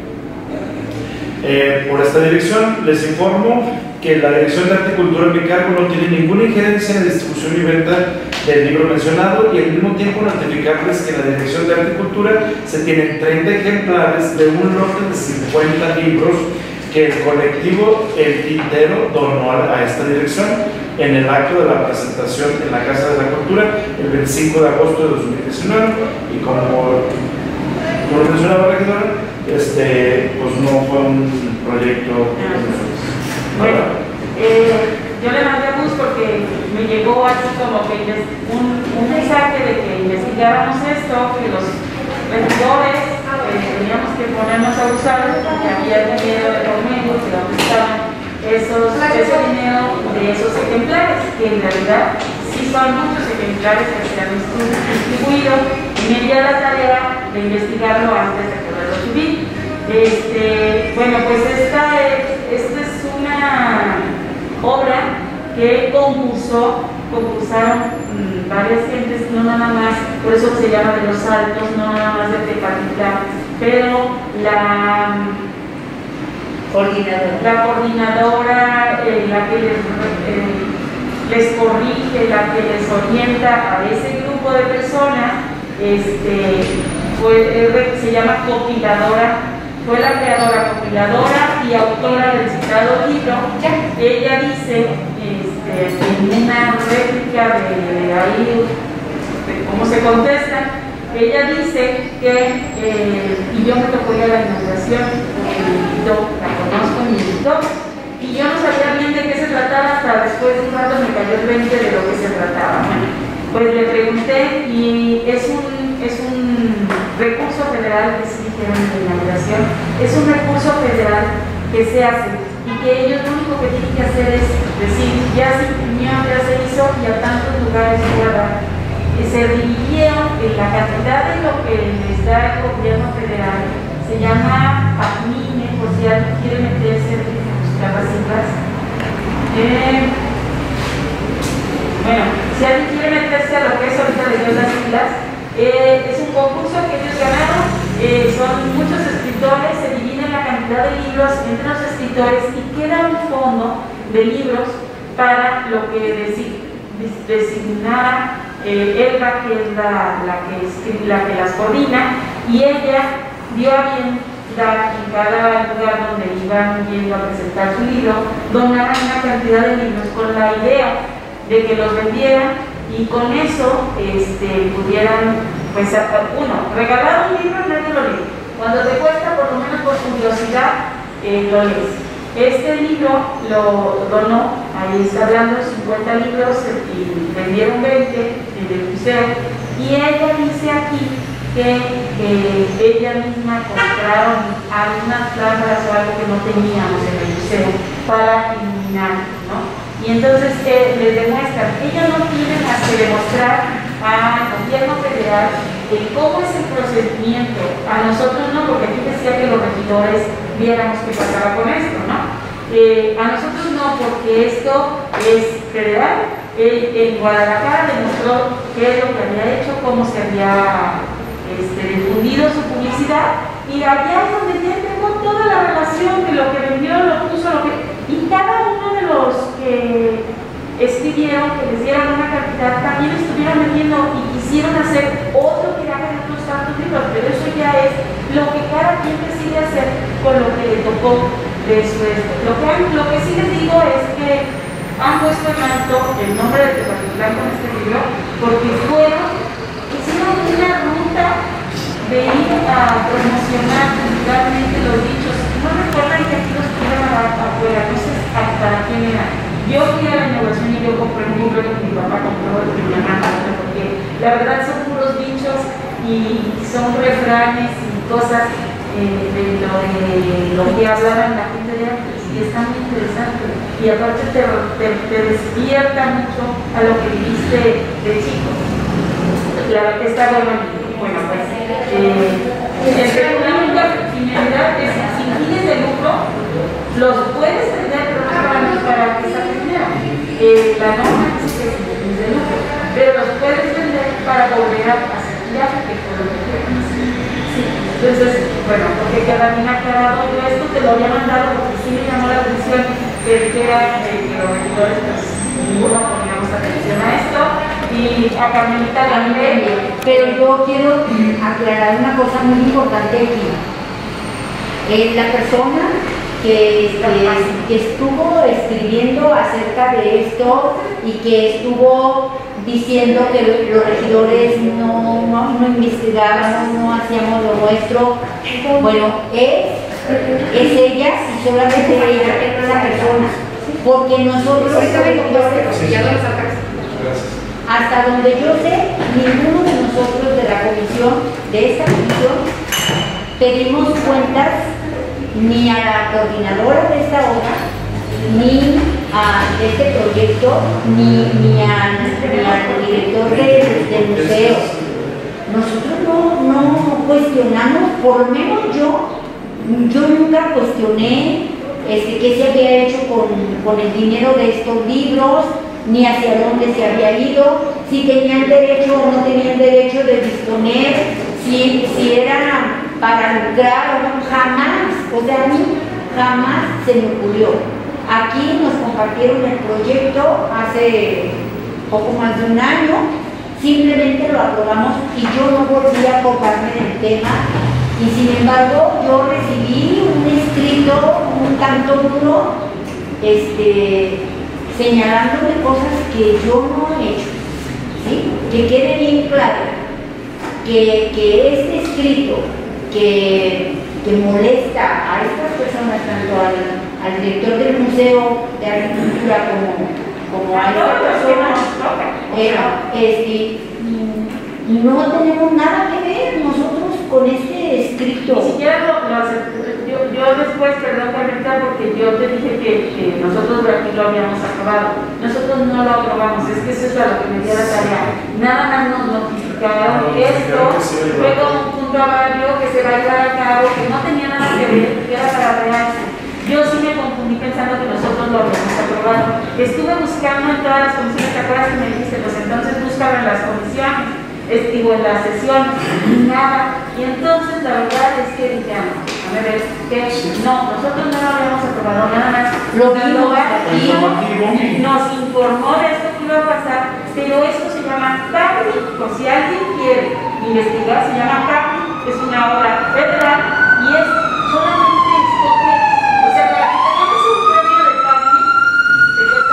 Eh, por esta dirección les informo que la Dirección de Arte y Cultura en mi cargo no tiene ninguna injerencia en la distribución y venta del libro mencionado, y al mismo tiempo notificarles que en la Dirección de Arte y Cultura se tienen treinta ejemplares de un lote de cincuenta libros que el colectivo El Tintero donó a, a esta dirección en el acto de la presentación en la Casa de la Cultura el veinticinco de agosto de dos mil diecinueve, y como, como lo mencionaba la regidora, este, pues no fue un proyecto. Bueno, eh, yo le mandé a Gus porque me llegó así como que un, un mensaje de que investigáramos esto, que los regidores eh, teníamos que ponernos a usar, porque había dinero de los medios, de donde estaban esos, ese dinero de esos ejemplares, que en realidad sí son muchos ejemplares que se han distribuido, y me di a la tarea de investigarlo antes de poderlo subir. Este, bueno, pues esta es, esta es una obra que concursó, concursaron mmm, varias gentes, no nada más, por eso se llama de los Altos, no nada más de Tepatitlán, pero la Coordinadora. la coordinadora, eh, la que les, eh, les corrige, la que les orienta a ese grupo de personas, este, fue, eh, se llama compiladora. Fue la creadora, compiladora y autora del citado libro. Ella dice, este, en una réplica de ahí, de cómo se contesta, ella dice que, eh, y yo me tocó ir a la inauguración, porque me invitó, la conozco, me invitó, y yo no sabía bien de qué se trataba, hasta después de un rato me cayó el veinte de lo que se trataba. Bueno, pues le pregunté, y es un, es un recurso federal que se dijeron en la inauguración, es un recurso federal que se hace y que ellos lo único que tienen que hacer es decir, ya se imprimió, ya se hizo y a tantos lugares fuera. Se dividieron en la cantidad de lo que les da el gobierno federal, se llama ACMINE, por si alguien quiere meterse a buscar las cifras. Eh, bueno, si alguien quiere meterse a lo que es ahorita de las siglas, Eh, es un concurso que ellos ganaron, eh, son muchos escritores, se dividen la cantidad de libros entre los escritores y queda un fondo de libros para lo que desi designara eh, Elba, que es la, la, que escribe, la que las coordina, y ella dio a bien dar en cada lugar donde iban yendo a presentar su libro, donaran una cantidad de libros con la idea de que los vendieran y con eso este, pudieran, pues, uno, regalar un libro nadie lo lee. Cuando te cuesta, por lo menos por curiosidad, eh, lo lees. Este libro lo donó, ahí está hablando, cincuenta libros y vendieron veinte en el museo. Y ella dice aquí que eh, ella misma compraron algunas lámparas o algo que no teníamos en el museo para iluminar, ¿no? Y entonces eh, les demuestran, ellos no tienen más que demostrar al gobierno federal eh, cómo es el procedimiento. A nosotros no, porque aquí decía que los regidores viéramos qué pasaba con esto, ¿no? Eh, a nosotros no, porque esto es federal. Eh, en Guadalajara demostró qué es lo que había hecho, cómo se había este, difundido su publicidad, y allá es donde ya tengo toda la relación de lo que vendió, lo puso, lo que... Y cada uno de los que escribieron, que les dieron una cantidad, también estuvieron vendiendo y quisieron hacer otro tiraje de otros tantos libros, pero eso ya es lo que cada quien decide hacer con lo que le tocó de su esto. Lo que, lo que sí les digo es que han puesto en alto el nombre de Tepatitlán con este libro, porque fueron, hicieron una ruta de ir a promocionar culturalmente los dichos. No recuerdan que aquí los tuvieron afuera, no sé para quién era. Yo fui a la inauguración y yo compré un libro que mi papá compró de mi mamá, porque la verdad son puros dichos y son refranes y cosas eh, de, lo, de lo que hablaban la gente de estudiantes y está muy interesante. Y aparte te, te, te despierta mucho a lo que viviste de chico. La, está bueno, bueno, pues, eh, la única finalidad es sin fines de lucro, los puedes vender, pero no para, para que salga dinero. Eh, la norma es que es sin fines de lucro, pero los puedes vender para volver a hacer viaje, que fue lo que quieras. Sí, entonces, bueno, porque cada vez me ha quedado yo esto, te lo había mandado porque sí me llamó la atención que dijera eh, que los regidores, pues, ninguno poníamos atención a esto. Y a Carmelita también. Pero yo quiero aclarar una cosa muy importante aquí. Eh, la persona que, que, que estuvo escribiendo acerca de esto y que estuvo diciendo que los regidores no, no, no investigábamos, no hacíamos lo nuestro, bueno, es, es ella y solamente ella, esa persona. Porque nosotros... Hasta donde yo sé, ninguno de nosotros de la comisión, de esta comisión, pedimos cuentas ni a la coordinadora de esta obra, ni a este proyecto, ni, ni, a, ni al director de, del museo. Nosotros no, no cuestionamos, por lo menos yo, yo nunca cuestioné este, qué se había hecho con, con el dinero de estos libros, ni hacia dónde se había ido, si tenían derecho o no tenían derecho de disponer, si, si era para lucrar o no, jamás, o sea, a mí jamás se me ocurrió. Aquí nos compartieron el proyecto hace poco más de un año, simplemente lo aprobamos y yo no volví a ocuparme del tema, y sin embargo yo recibí un escrito un tanto duro, este, señalándome cosas que yo no he hecho, ¿sí? Que quede bien claro que, que este escrito que, que molesta a estas personas, tanto al, al director del Museo de Agricultura como, como a esta persona, eh, este, no tenemos nada que ver nosotros con este escrito. Ni siquiera lo, lo yo, yo después, perdón Carlita, porque yo te dije que, que nosotros aquí lo habíamos aprobado. Nosotros no lo aprobamos, es que eso es a lo que me dio la tarea. Nada más nos notificaron que esto fue como un punto avario que se va a llevar a cabo, que no tenía nada que ver, que era para rearse. Yo sí me confundí pensando que nosotros lo habíamos aprobado. Estuve buscando en todas las comisiones, ¿te acuerdas que me dijiste? Pues entonces búscalo en las comisiones, estuvo en las sesiones, nada. Y entonces la verdad es que dije, ah, a ver, que no, nosotros no lo habíamos aprobado, nada más. Lo vimos aquí, nos informó de esto que iba a pasar, pero esto se llama C A P I, por si alguien quiere investigar, se llama C A P I, es una obra federal y es solamente esto que, o sea, para que tengamos un premio de C A P I, se cuesta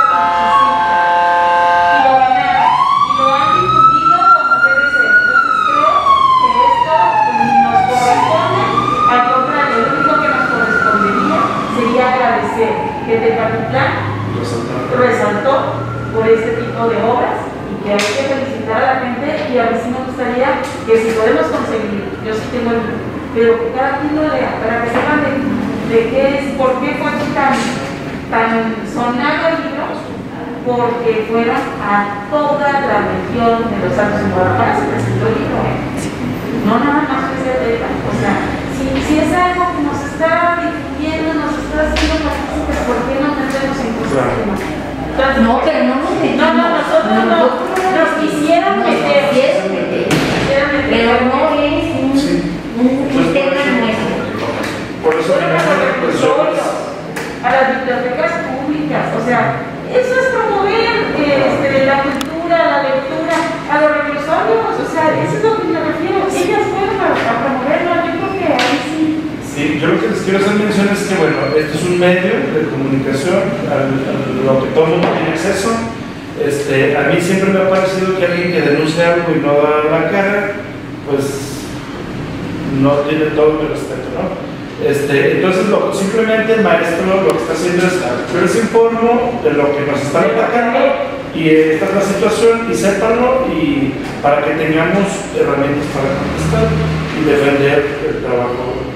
y lo ganaron, y lo han difundido como debe ser. Entonces creo que esto nos corresponde, al contrario, lo único que nos correspondería sería agradecer que Tepatitlán resaltó por este tipo de obras y que hay que felicitar a la gente, y a mí sí me gustaría que si podemos conseguir, yo sí tengo el libro, pero que cada quien lo lea para que sepan de, de qué es, por qué fue tan, tan sonado el libro, porque fueron a toda la región de los Altos en Guadalajara se presentó el libro, ¿eh? No nada más que se deja, o sea, si, si es algo que nos está difundiendo, nos está haciendo partícipes, ¿por qué no metemos en cosas que no? Entonces, no, pero no nos metimos. No, no, nosotros no, nosotros nos quisieron nos meter. quisieron meter. Quisieron meter. Pero no es un, Sí. un, un tema nuestro. Por eso Fueron a los finalmente, pues yo, reclusorios, a las bibliotecas públicas, o sea, eso es promover eh, este, la cultura, la lectura, a los reclusorios, o sea, eso es lo que me refiero. Ellas fueron a, a promoverlo, yo creo que ahí sí. sí, yo lo que les quiero hacer mención es que, bueno, esto es un medio de comunicación a lo que todo el mundo tiene acceso. Este, a mí siempre me ha parecido que alguien que denuncia algo y no da la cara, pues no tiene todo mi respeto, ¿no? Este, entonces, lo, simplemente el maestro lo que está haciendo es, yo les informo de lo que nos están atacando y esta es la situación y sépanlo, y para que tengamos herramientas para contestar y defender el trabajo y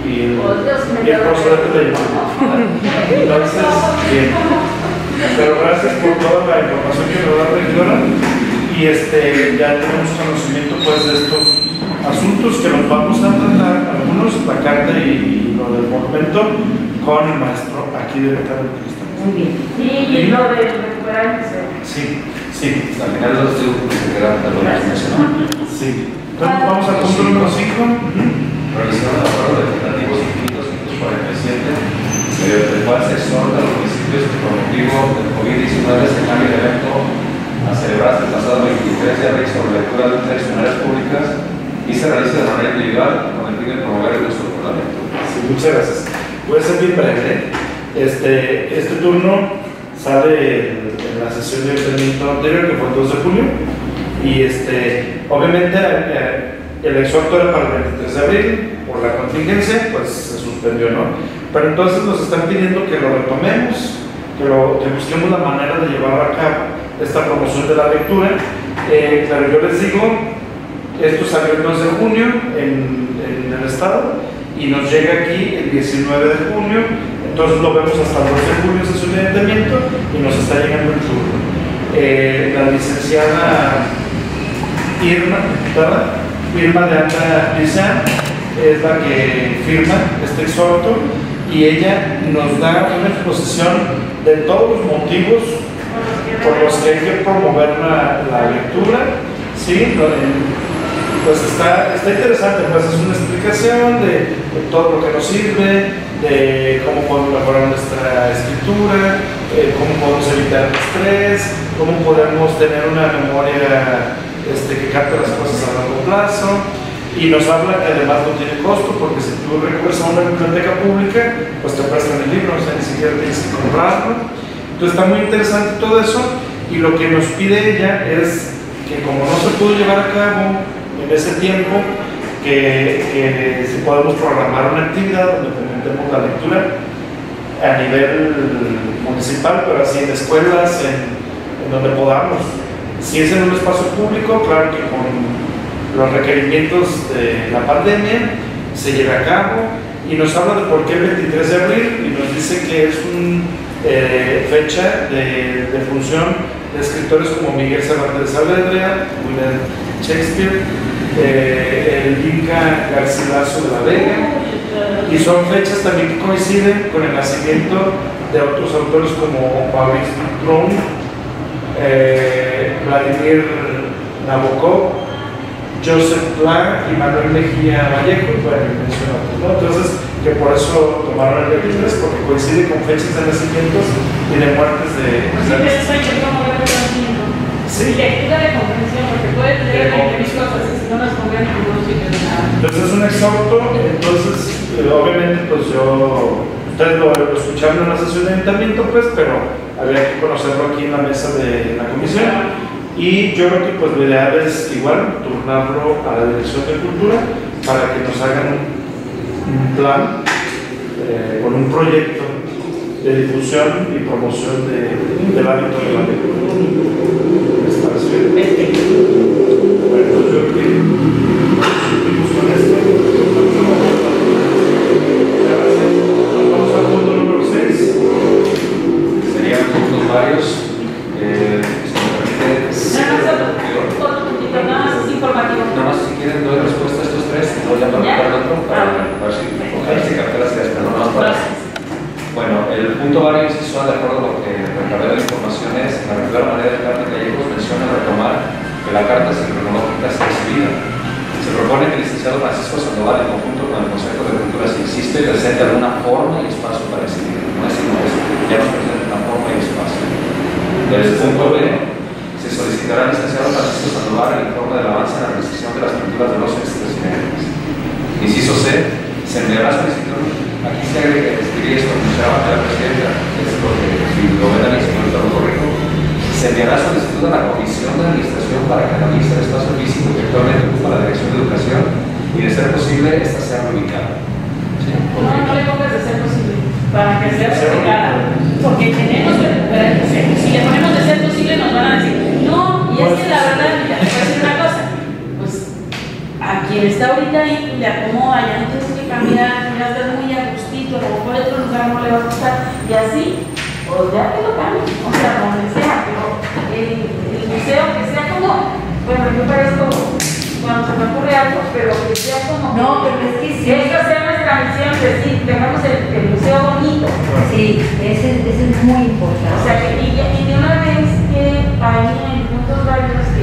y el, Oh, Dios, me y el quedo procedente de llamada. Entonces, bien. Pero gracias por toda la información que nos da la regidora y este, ya tenemos conocimiento pues de estos asuntos que nos vamos a tratar, algunos, la carta y lo del monumento, con el maestro aquí directamente. Muy bien. Y lo de recuperar el museo. Sí, sí, Al final los estudios se quedan a lo que mencionó. sí. Entonces vamos al punto número cinco. Realizaron el acuerdo legislativo cinco mil doscientos cuarenta y siete, mediante el cual se exhorta a los municipios que por motivo del COVID diecinueve se cambie el evento a celebrarse el pasado veintitrés de abril sobre lectura de textos en áreas públicas y se realice de manera individual con el fin de promover el uso por la lectura. Sí, muchas gracias. Voy a ser bien breve. Este, este turno sale en la sesión de ayuntamiento anterior, que fue el dos de julio, y este, obviamente eh, el exhorto era para el veintitrés de abril, por la contingencia, pues se suspendió, ¿no? Pero entonces nos están pidiendo que lo retomemos, que, lo, que busquemos la manera de llevar a cabo esta promoción de la lectura. Eh, claro, yo les digo, esto salió el dos de junio en, en el estado y nos llega aquí el diecinueve de junio, entonces lo vemos hasta el dos de julio, sesión de ayuntamiento, y nos está llegando el turno. Eh, la licenciada Irma, ¿verdad? Irma de Anda Lizán es la que firma este exhorto y ella nos da una exposición de todos los motivos por los que hay que promover la, la lectura, ¿sí? Pues está, está interesante, pues es una explicación de, de todo lo que nos sirve, de cómo podemos mejorar nuestra escritura, eh, cómo podemos evitar el estrés, cómo podemos tener una memoria este, que capte las cosas a largo plazo, y nos habla que además no tiene costo, porque si tú recurres a una biblioteca pública, pues te prestan el libro, o sea, ni siquiera tienes que comprarlo. Entonces está muy interesante todo eso, y lo que nos pide ella es que como no se pudo llevar a cabo en ese tiempo, que, que si podemos programar una actividad donde fomentemos la lectura a nivel municipal, pero así en escuelas, en, en donde podamos. Si es en un espacio público, claro que con los requerimientos de la pandemia se lleva a cabo, y nos habla de por qué el veintitrés de abril y nos dice que es una eh, fecha de, de función de escritores como Miguel Cervantes Saavedra, William Shakespeare, eh, el Inca Garcilaso de la Vega, y son fechas también que coinciden con el nacimiento de otros autores como Maurice Tron, eh, Vladimir Nabokov, Joseph Pla y Manuel Mejía Vallejo, bueno, mencionados, ¿no? Entonces, que por eso tomaron el veintitrés, porque coincide con fechas de nacimientos y de muertes de... Pues sí, eso hay que promover el conocimiento. Sí. Y lectura de comprensión, porque puede tener veinte mil cosas y si no las comprenden, pues no sirve de nada. Entonces es un exhorto, entonces eh, obviamente pues yo, ustedes lo, lo escucharon en la sesión de ayuntamiento pues, pero había que conocerlo aquí en la mesa de la comisión, y yo creo que pues la idea es igual, turnarlo a la Dirección de Cultura para que nos hagan un, un plan eh, con un proyecto de difusión y promoción de, del hábito de la lectura. ¿Les parece bien? Bueno, yo creo que cumplimos con esto. Vamos al punto número seis. Serían puntos varios. Eh, si me permite, sí, Nada más otro puntito, nada más es informativo. nada más si quieren doy respuesta a estos tres, y luego ya para ¿Ya? el otro, para ver si ojalá si carteras y hasta no más para. Bueno, el punto varios es de acuerdo a lo que recabé de la información es, la regular manera de Carta Callegos menciona retomar que la carta cronológica sea recibida. Se propone que el licenciado Francisco Sandoval, en conjunto con el Consejo de Cultura, si existe, presente alguna forma y espacio para exhibirla. No es sino eso, ya nos presenta una forma y espacio. Desde el punto B, se solicitará al licenciado Francisco Sandoval el informe del avance en la realización de las pinturas de los expresidentes. Inciso C, se enviará solicitud. Aquí se agrega, escribí esto, anunciaba ante la presidenta, es lo que, si lo ven al señor Carlos Rico, se enviará solicitud a la Comisión de Administración para que analice el espacio físico que actualmente ocupa la Dirección de Educación y, de ser posible, esta sea reubicada. ¿Sí? No, no le pongas de ser posible, para que sea explicada, porque tenemos que recuperar el ser. Si le ponemos de ser posible, nos van a decir, no, y es que la verdad, mira, te voy a decir una cosa, pues a quien está ahorita ahí le acomoda, ya no tienes que cambiar, ya está muy a gustito, a lo mejor otro lugar no le va a gustar, y así, pues ya que lo cambie, o sea, donde sea, pero el, el museo que sea como, bueno, yo parezco, cuando se me ocurre algo, pero que sea como. No, pero es que sí. Esta sea nuestra misión, es decir, tengamos el, el museo bonito. Sí, ese, ese es muy importante. O sea, que y, y de una vez que ahí en puntos varios, que,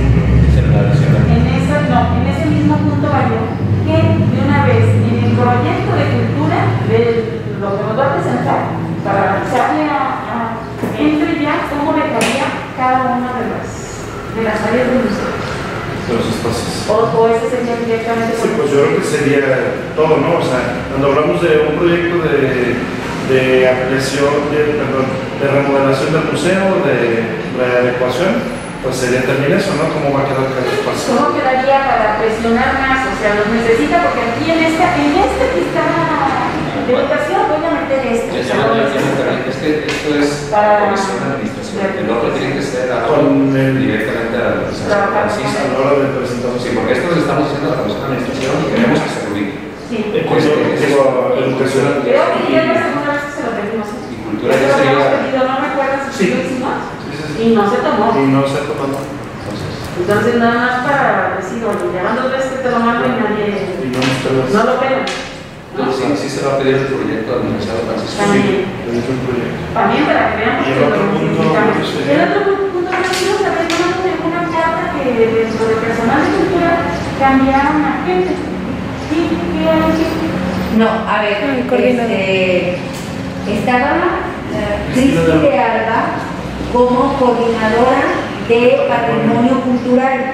en, esa, no, en ese mismo punto varios, que de una vez en el proyecto de cultura, de lo que nos va a presentar, para analizarle a, a entre ya cómo le caería cada una de las, de las áreas del museo. Los espacios. O, o ese sería directamente. Sí, pues yo creo que sería todo, ¿no? O sea, cuando hablamos de un proyecto de, de ampliación, de, perdón, de remodelación del museo, de readecuación, pues sería también eso, ¿no? ¿Cómo va a quedar cada espacio? ¿Cómo quedaría para presionar más? O sea, los necesita porque aquí en esta, en este que está de votación voy a meter este. Es que esto es Para- comisión de administración. El otro tiene que ser algo Con el- directamente a la administración. Trabajar con Sí, A la hora de presentar. sí, porque esto lo estamos haciendo a la comisión de administración y queremos que se publique. Sí. Eh, pues, yo digo, educación. Creo que ya es la segunda vez que se lo pedimos. Y cultura Eso ya lo habíamos sería. pedido, no recuerdo si Sí. lo hicimos. Sí, sí, sí. Y no se tomó. Y no se ha tomado. Entonces, Entonces nada más para decir, oye, llevando dos veces que te lo mando y nadie. Y no nos pelas. No lo pelan. ¿No? sí, sí se va a pedir el proyecto al Universidad Francisco. También. Pero es un proyecto. También para que veamos Y el que otro lo punto, necesitamos. pues, Y sería- el otro punto, no quiero saber una, una carta que dentro de personal de cultura cambiaron a gente. ¿Sí? ¿Qué hay aquí? No, a ver, Ay, coordinador. este, estaba eh, Cristina Cristi de- de Alba como coordinadora de patrimonio cultural.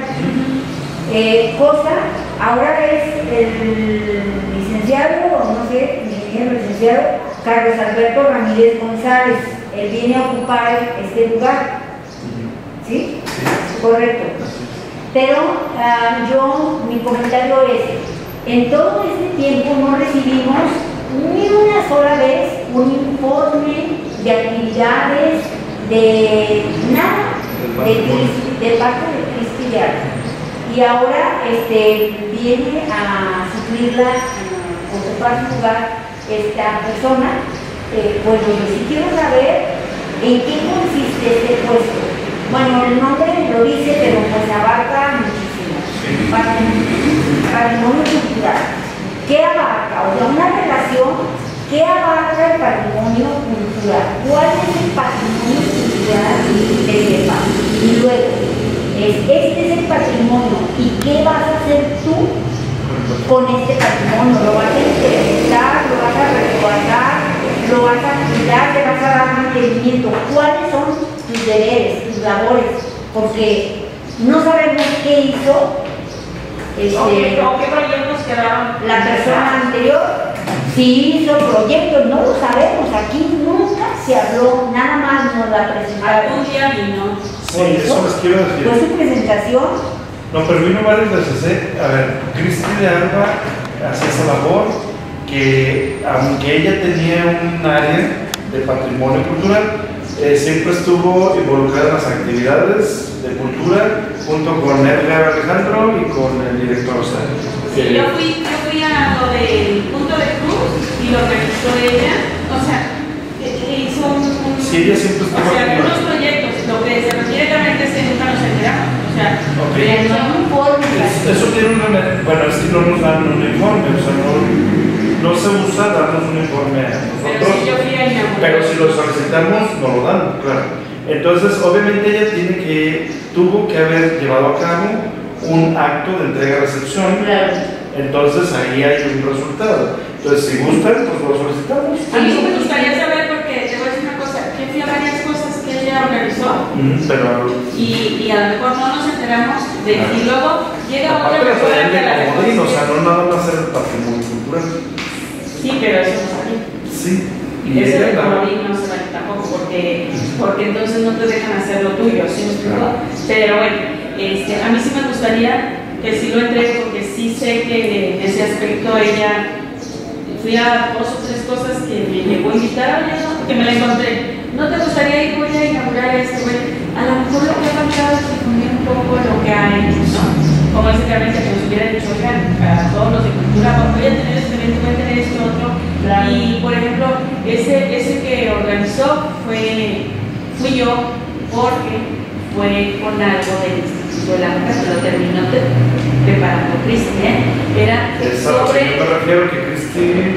Eh, cosa, ahora es el licenciado, o no sé, ingeniero licenciado, Carlos Alberto Ramírez González. Él viene a ocupar este lugar. ¿Sí? Correcto. Pero ah, yo, mi comentario es, en todo este tiempo no recibimos ni una sola vez un informe de actividades, de nada, de, Cris- de parte de Cristi de Alba. Y ahora este, viene a suplirla, a ocupar su lugar esta persona. Eh, pues lo que sí quiero saber en qué consiste este puesto. Bueno, el nombre lo dice, pero pues abarca muchísimo. Patrim- Patrimonio cultural. ¿Qué abarca? O sea, una relación, ¿qué abarca el patrimonio cultural? ¿Cuál es el patrimonio cultural de Tepa? Y luego, es, este es el patrimonio. ¿Y qué vas a hacer tú con este patrimonio? ¿Lo vas a incrementar? ¿Lo vas a resguardar? ¿Lo vas a cuidar? ¿Le vas a dar mantenimiento? ¿Cuáles son tus deberes, tus labores? Porque no sabemos qué hizo este, ¿O qué, o qué proyectos quedaron? la persona anterior. Si hizo proyectos, no lo sabemos. Aquí nunca se habló, nada más nos la presentaron. Algún día vino. Sí, eso les quiero decir. Fue su presentación. No, pero vino varias veces, ¿eh? A ver, Cristi de Alba hacía esa labor que, aunque ella tenía un área de patrimonio cultural, eh, siempre estuvo involucrada en las actividades de cultura junto con Edgar Alejandro y con el director. O sea, Sí, que- yo fui, yo fui a lo del punto de cruz y lo realizó ella. O sea, que- que hizo un. un Sí, ella siempre estuvo O sea, activa. algunos proyectos, lo que se refiere también es que nunca nos enteramos. O sea, Ok. eh, Son no- informes. Es- Eso tiene un remedio. Bueno, es que no nos dan un informe, o sea, no, no se usa darnos un informe a pero nosotros. sí yo fui a inaugurar. Pero si lo solicitamos, nos lo dan, claro. Entonces, obviamente ella tiene que, tuvo que haber llevado a cabo un acto de entrega-recepción. Claro. Entonces ahí hay un resultado. Entonces, si gustan, pues lo solicitamos. A mí sí me gustaría saber porque te voy a decir una cosa, que fui a varias cosas que ella organizó Mm, Pero y, y a lo mejor no nos enteramos de y luego llega otra aparte la persona traen que la de comodín, o sea, reconoce. no nada más ser el patrimonio cultural. Sí, pero eso no sabía. Sí. Y Ese ella de la- comodín no se vale tampoco porque, porque entonces no te dejan hacer lo tuyo, ¿sí me explico? Claro. Pero bueno, este, a mí sí me gustaría que sí lo entregue porque sí sé que en ese aspecto ella fui a dos o tres cosas que me llegó a invitar, oye, no, que me la encontré. ¿No te gustaría ir? Voy a inaugurar este güey. A lo mejor lo que ha cambiado es difundir un poco lo que hay, ¿no? como dice Carmen, que nos hubiera dicho, oigan, a todos los de cultura, voy a tener este evento, voy a tener esto, otro. Claro. Y, por ejemplo, ese, ese que organizó fue, fui yo, porque fue con algo del Instituto de la Mujer, que lo terminó preparando Cristi, ¿eh? Era sobre... Yo me refiero que Cristi,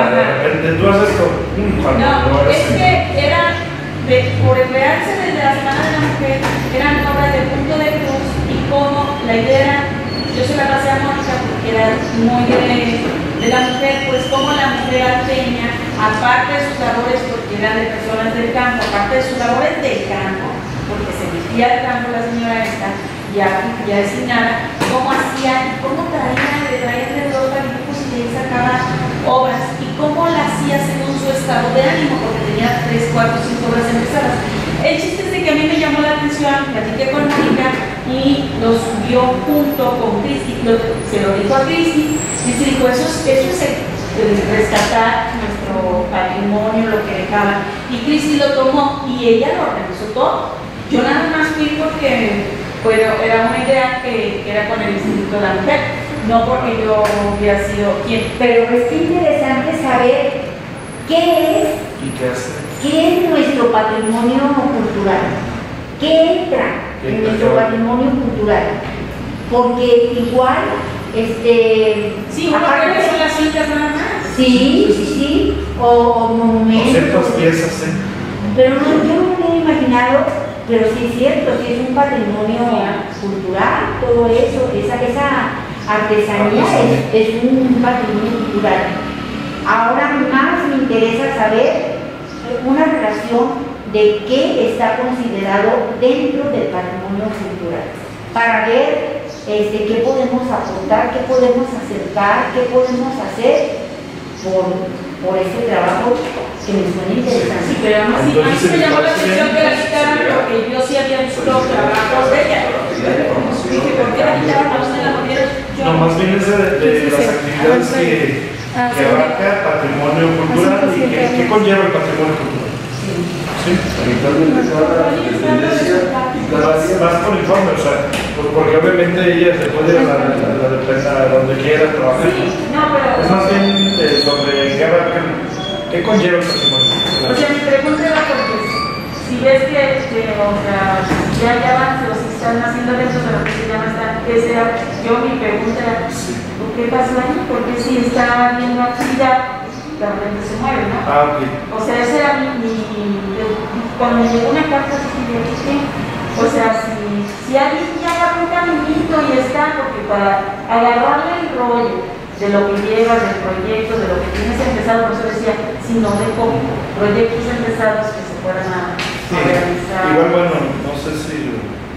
tú haces esto, cuando no, no es que era, de, por crearse desde la Semana de la Mujer, eran obras de punto de cruz, y como la idea era, yo se la pasé a Mónica porque era muy de, de la mujer, pues como la mujer alteña, aparte de sus labores, porque eran de personas del campo, aparte de sus labores del campo, porque se metía al campo la señora esta, ya, ya designada, cómo hacía, cómo traía, le traía de dos dibujos y de ahí sacaba obras, y cómo la hacía según su estado de ánimo, porque tenía tres, cuatro, cinco obras empezadas. El chiste es de que a mí me llamó la atención, platiqué con Mónica y lo subió junto con Cristi, se lo dijo a Cristi, y se dijo, eso es, eso es el, el rescatar nuestro patrimonio, lo que dejaba, y Cristi lo tomó y ella lo organizó todo. Yo nada más fui porque bueno, era una idea que, que era con el Instituto de la Mujer, no porque yo hubiera sido quien. Pero es que interesante saber qué es, ¿y qué hace? qué es nuestro patrimonio cultural, qué entra ¿Qué en nuestro patrimonio cultural, porque igual, este... Sí, uno cree que son las cintas nada más. Sí, sí, sí, o, o monumentos. Ciertas piezas, ¿eh? Pero no, yo no me he imaginado, pero sí es cierto, sí es un patrimonio cultural, todo eso, esa, esa artesanía es, es un patrimonio cultural. Ahora más me interesa saber una relación de qué está considerado dentro del patrimonio cultural, para ver este, qué podemos aportar, qué podemos acercar, qué podemos hacer por, por este trabajo que me suena interesante. Sí, pero a mí sí, a mí sí me llamó la atención que la quitaran, porque yo sí había visto trabajos de ella. Dije, ¿por qué la quitaron? No se la volvieron. No, más bien es de, de las actividades que, que abarca patrimonio cultural y que, que conlleva el patrimonio cultural. Sí. Habitualmente cada dependencia y cada día Más por informe, o sea, pues porque obviamente ella se puede ir a la, a la empresa donde quiera trabajar. Sí, no, pero... Es más bien eh, sobre qué abarca, qué conlleva el patrimonio cultural. O sea, mi pregunta era porque si ves que, que o sea, ya hay avances, si están haciendo eventos de lo que se llama esta, que sea, yo mi pregunta era, ¿por qué pasó ahí? Porque si está habiendo actividad, la gente se mueve, ¿no? Ah, ok. O sea, ese era mi, mi, cuando me llegó una carta así que yo dije, o sea, si, si alguien ya agarra un caminito y está, porque para agarrarle el rollo de lo que llevas, del proyecto, de lo que tienes empezado, por eso decía, sino de proyectos empezados que se puedan a, Sí, a realizar. igual, bueno, no sé si...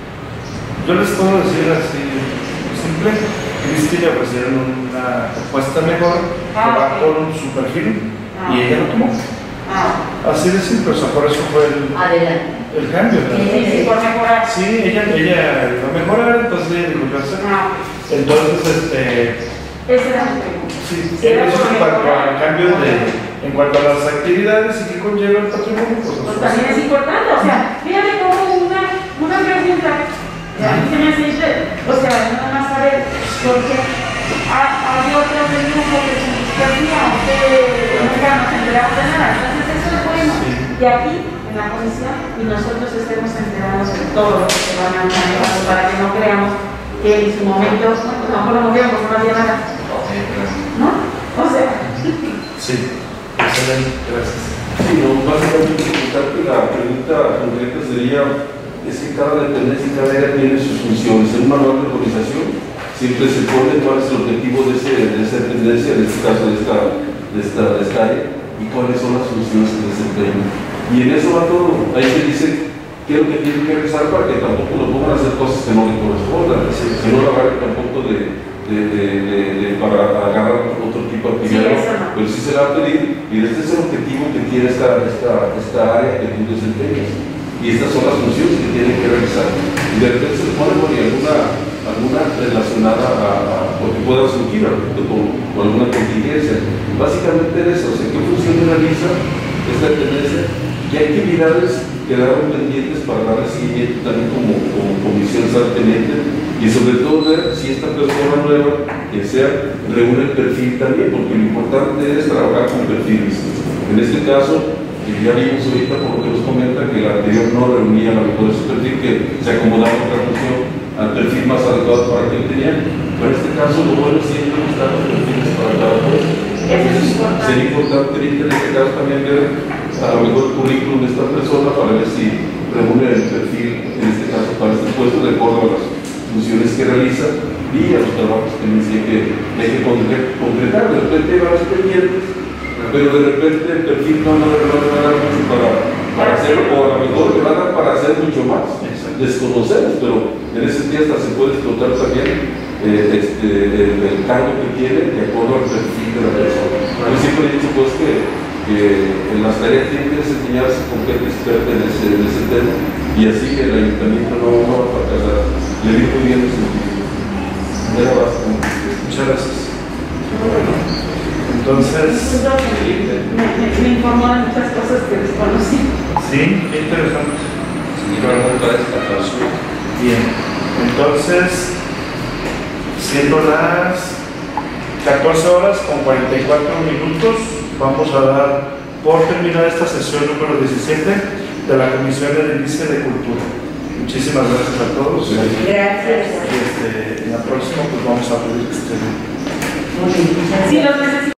Yo les puedo decir así, simple, Cristi le ofrecieron una propuesta mejor, Ah, que va ok. con su perfil, Ah. y ella lo tomó. Ah, Así de simple, o sea, por eso fue el, Adelante. el cambio. ¿no? sí, sí, por mejorar. Sí, ella, ella iba a mejorar, entonces ella dijo, yo sé. Ah, Entonces, este, esa era mi pregunta. sí, Si era eso por en cuanto mejorar, al cambio de, en cuanto a las actividades y qué conlleva el patrimonio, pues, pues nosotros- también es importante, o sea, fíjate cómo una, una pregunta, a mí se me hace, o sea, nada más saber, porque hay, hay otros del grupo que se nos perdía, que nunca nos enteramos de nada, entonces eso es bueno, y aquí, en la comisión, y nosotros estemos enterados de todo lo que se van a manejar, para que no creamos que en su momento, pues a lo mejor lo movieron porque no había nada, ¿no? O sea, Sí, excelente, gracias. Sí, no, básicamente comentarte la pregunta concreta sería, es que cada dependencia y cada área tiene sus funciones. En un manual de organización siempre se pone cuál es el objetivo de, ese, de esa dependencia, en este caso de esta, de, esta, de esta área, y cuáles son las funciones que desempeñan. Y en eso va todo. Ahí se dice qué es lo que tienen que realizar para que tampoco lo pongan a hacer cosas que no le correspondan, que no lo hagan tampoco de, de, de, de, de, para agarrar otro tipo de actividad. Sí, eso no. Pero sí se le va a pedir, y este es el objetivo que tiene esta, esta, esta área que tú desempeñas. Y estas son las funciones que tienen que realizar. Y de repente se le pone por ahí alguna, alguna relacionada a, a porque pueda surgir con, con alguna contingencia. Básicamente es eso, o sea, qué funciones realiza esta dependencia, qué actividades quedaron pendientes para darle seguimiento también como, como comisión sal teniente, y sobre todo ver si esta persona nueva que sea reúne el perfil también, porque lo importante es trabajar con perfiles. En este caso, ya vimos ahorita por lo que nos comenta que la anterior no reunía a lo mejor ese perfil, que se acomodaba otra función al perfil más adecuado para que él tenía, pero en este caso lo bueno siempre es buscar los perfiles para cada puesto. Entonces, sería importante ahorita en este caso también ver a lo mejor el currículum de esta persona para ver si reúne el perfil, en este caso para este puesto, de acuerdo a las funciones que realiza y a los trabajos que me decía que hay que concretar. De repente hay varios pendientes, pero de repente el perfil no no no no da mucho para, para hacer, o a lo mejor le va a dar para hacer mucho más. Desconocemos, pero en ese día hasta se puede explotar también eh, este, el, el cargo que tiene de acuerdo al perfil de la persona. Yo siempre he dicho pues que, que en las tareas tiene que desempeñarse con gente experta en ese, en ese tema, y así el ayuntamiento no, no va a fracasar. Le di muy bien ese sentido. Era bastante. Muchas gracias. Entonces, me, me, me informó de muchas cosas que desconocí. sí, qué interesante. Sí, pregunta es catorce. Bien, entonces, siendo las catorce horas con cuarenta y cuatro minutos, vamos a dar por terminada esta sesión número diecisiete de la Comisión de Edilicia de Cultura. Muchísimas gracias a todos. Gracias. Este, en la próxima pues vamos a pedir que estén. Muy bien, muchas Si gracias. los necesito.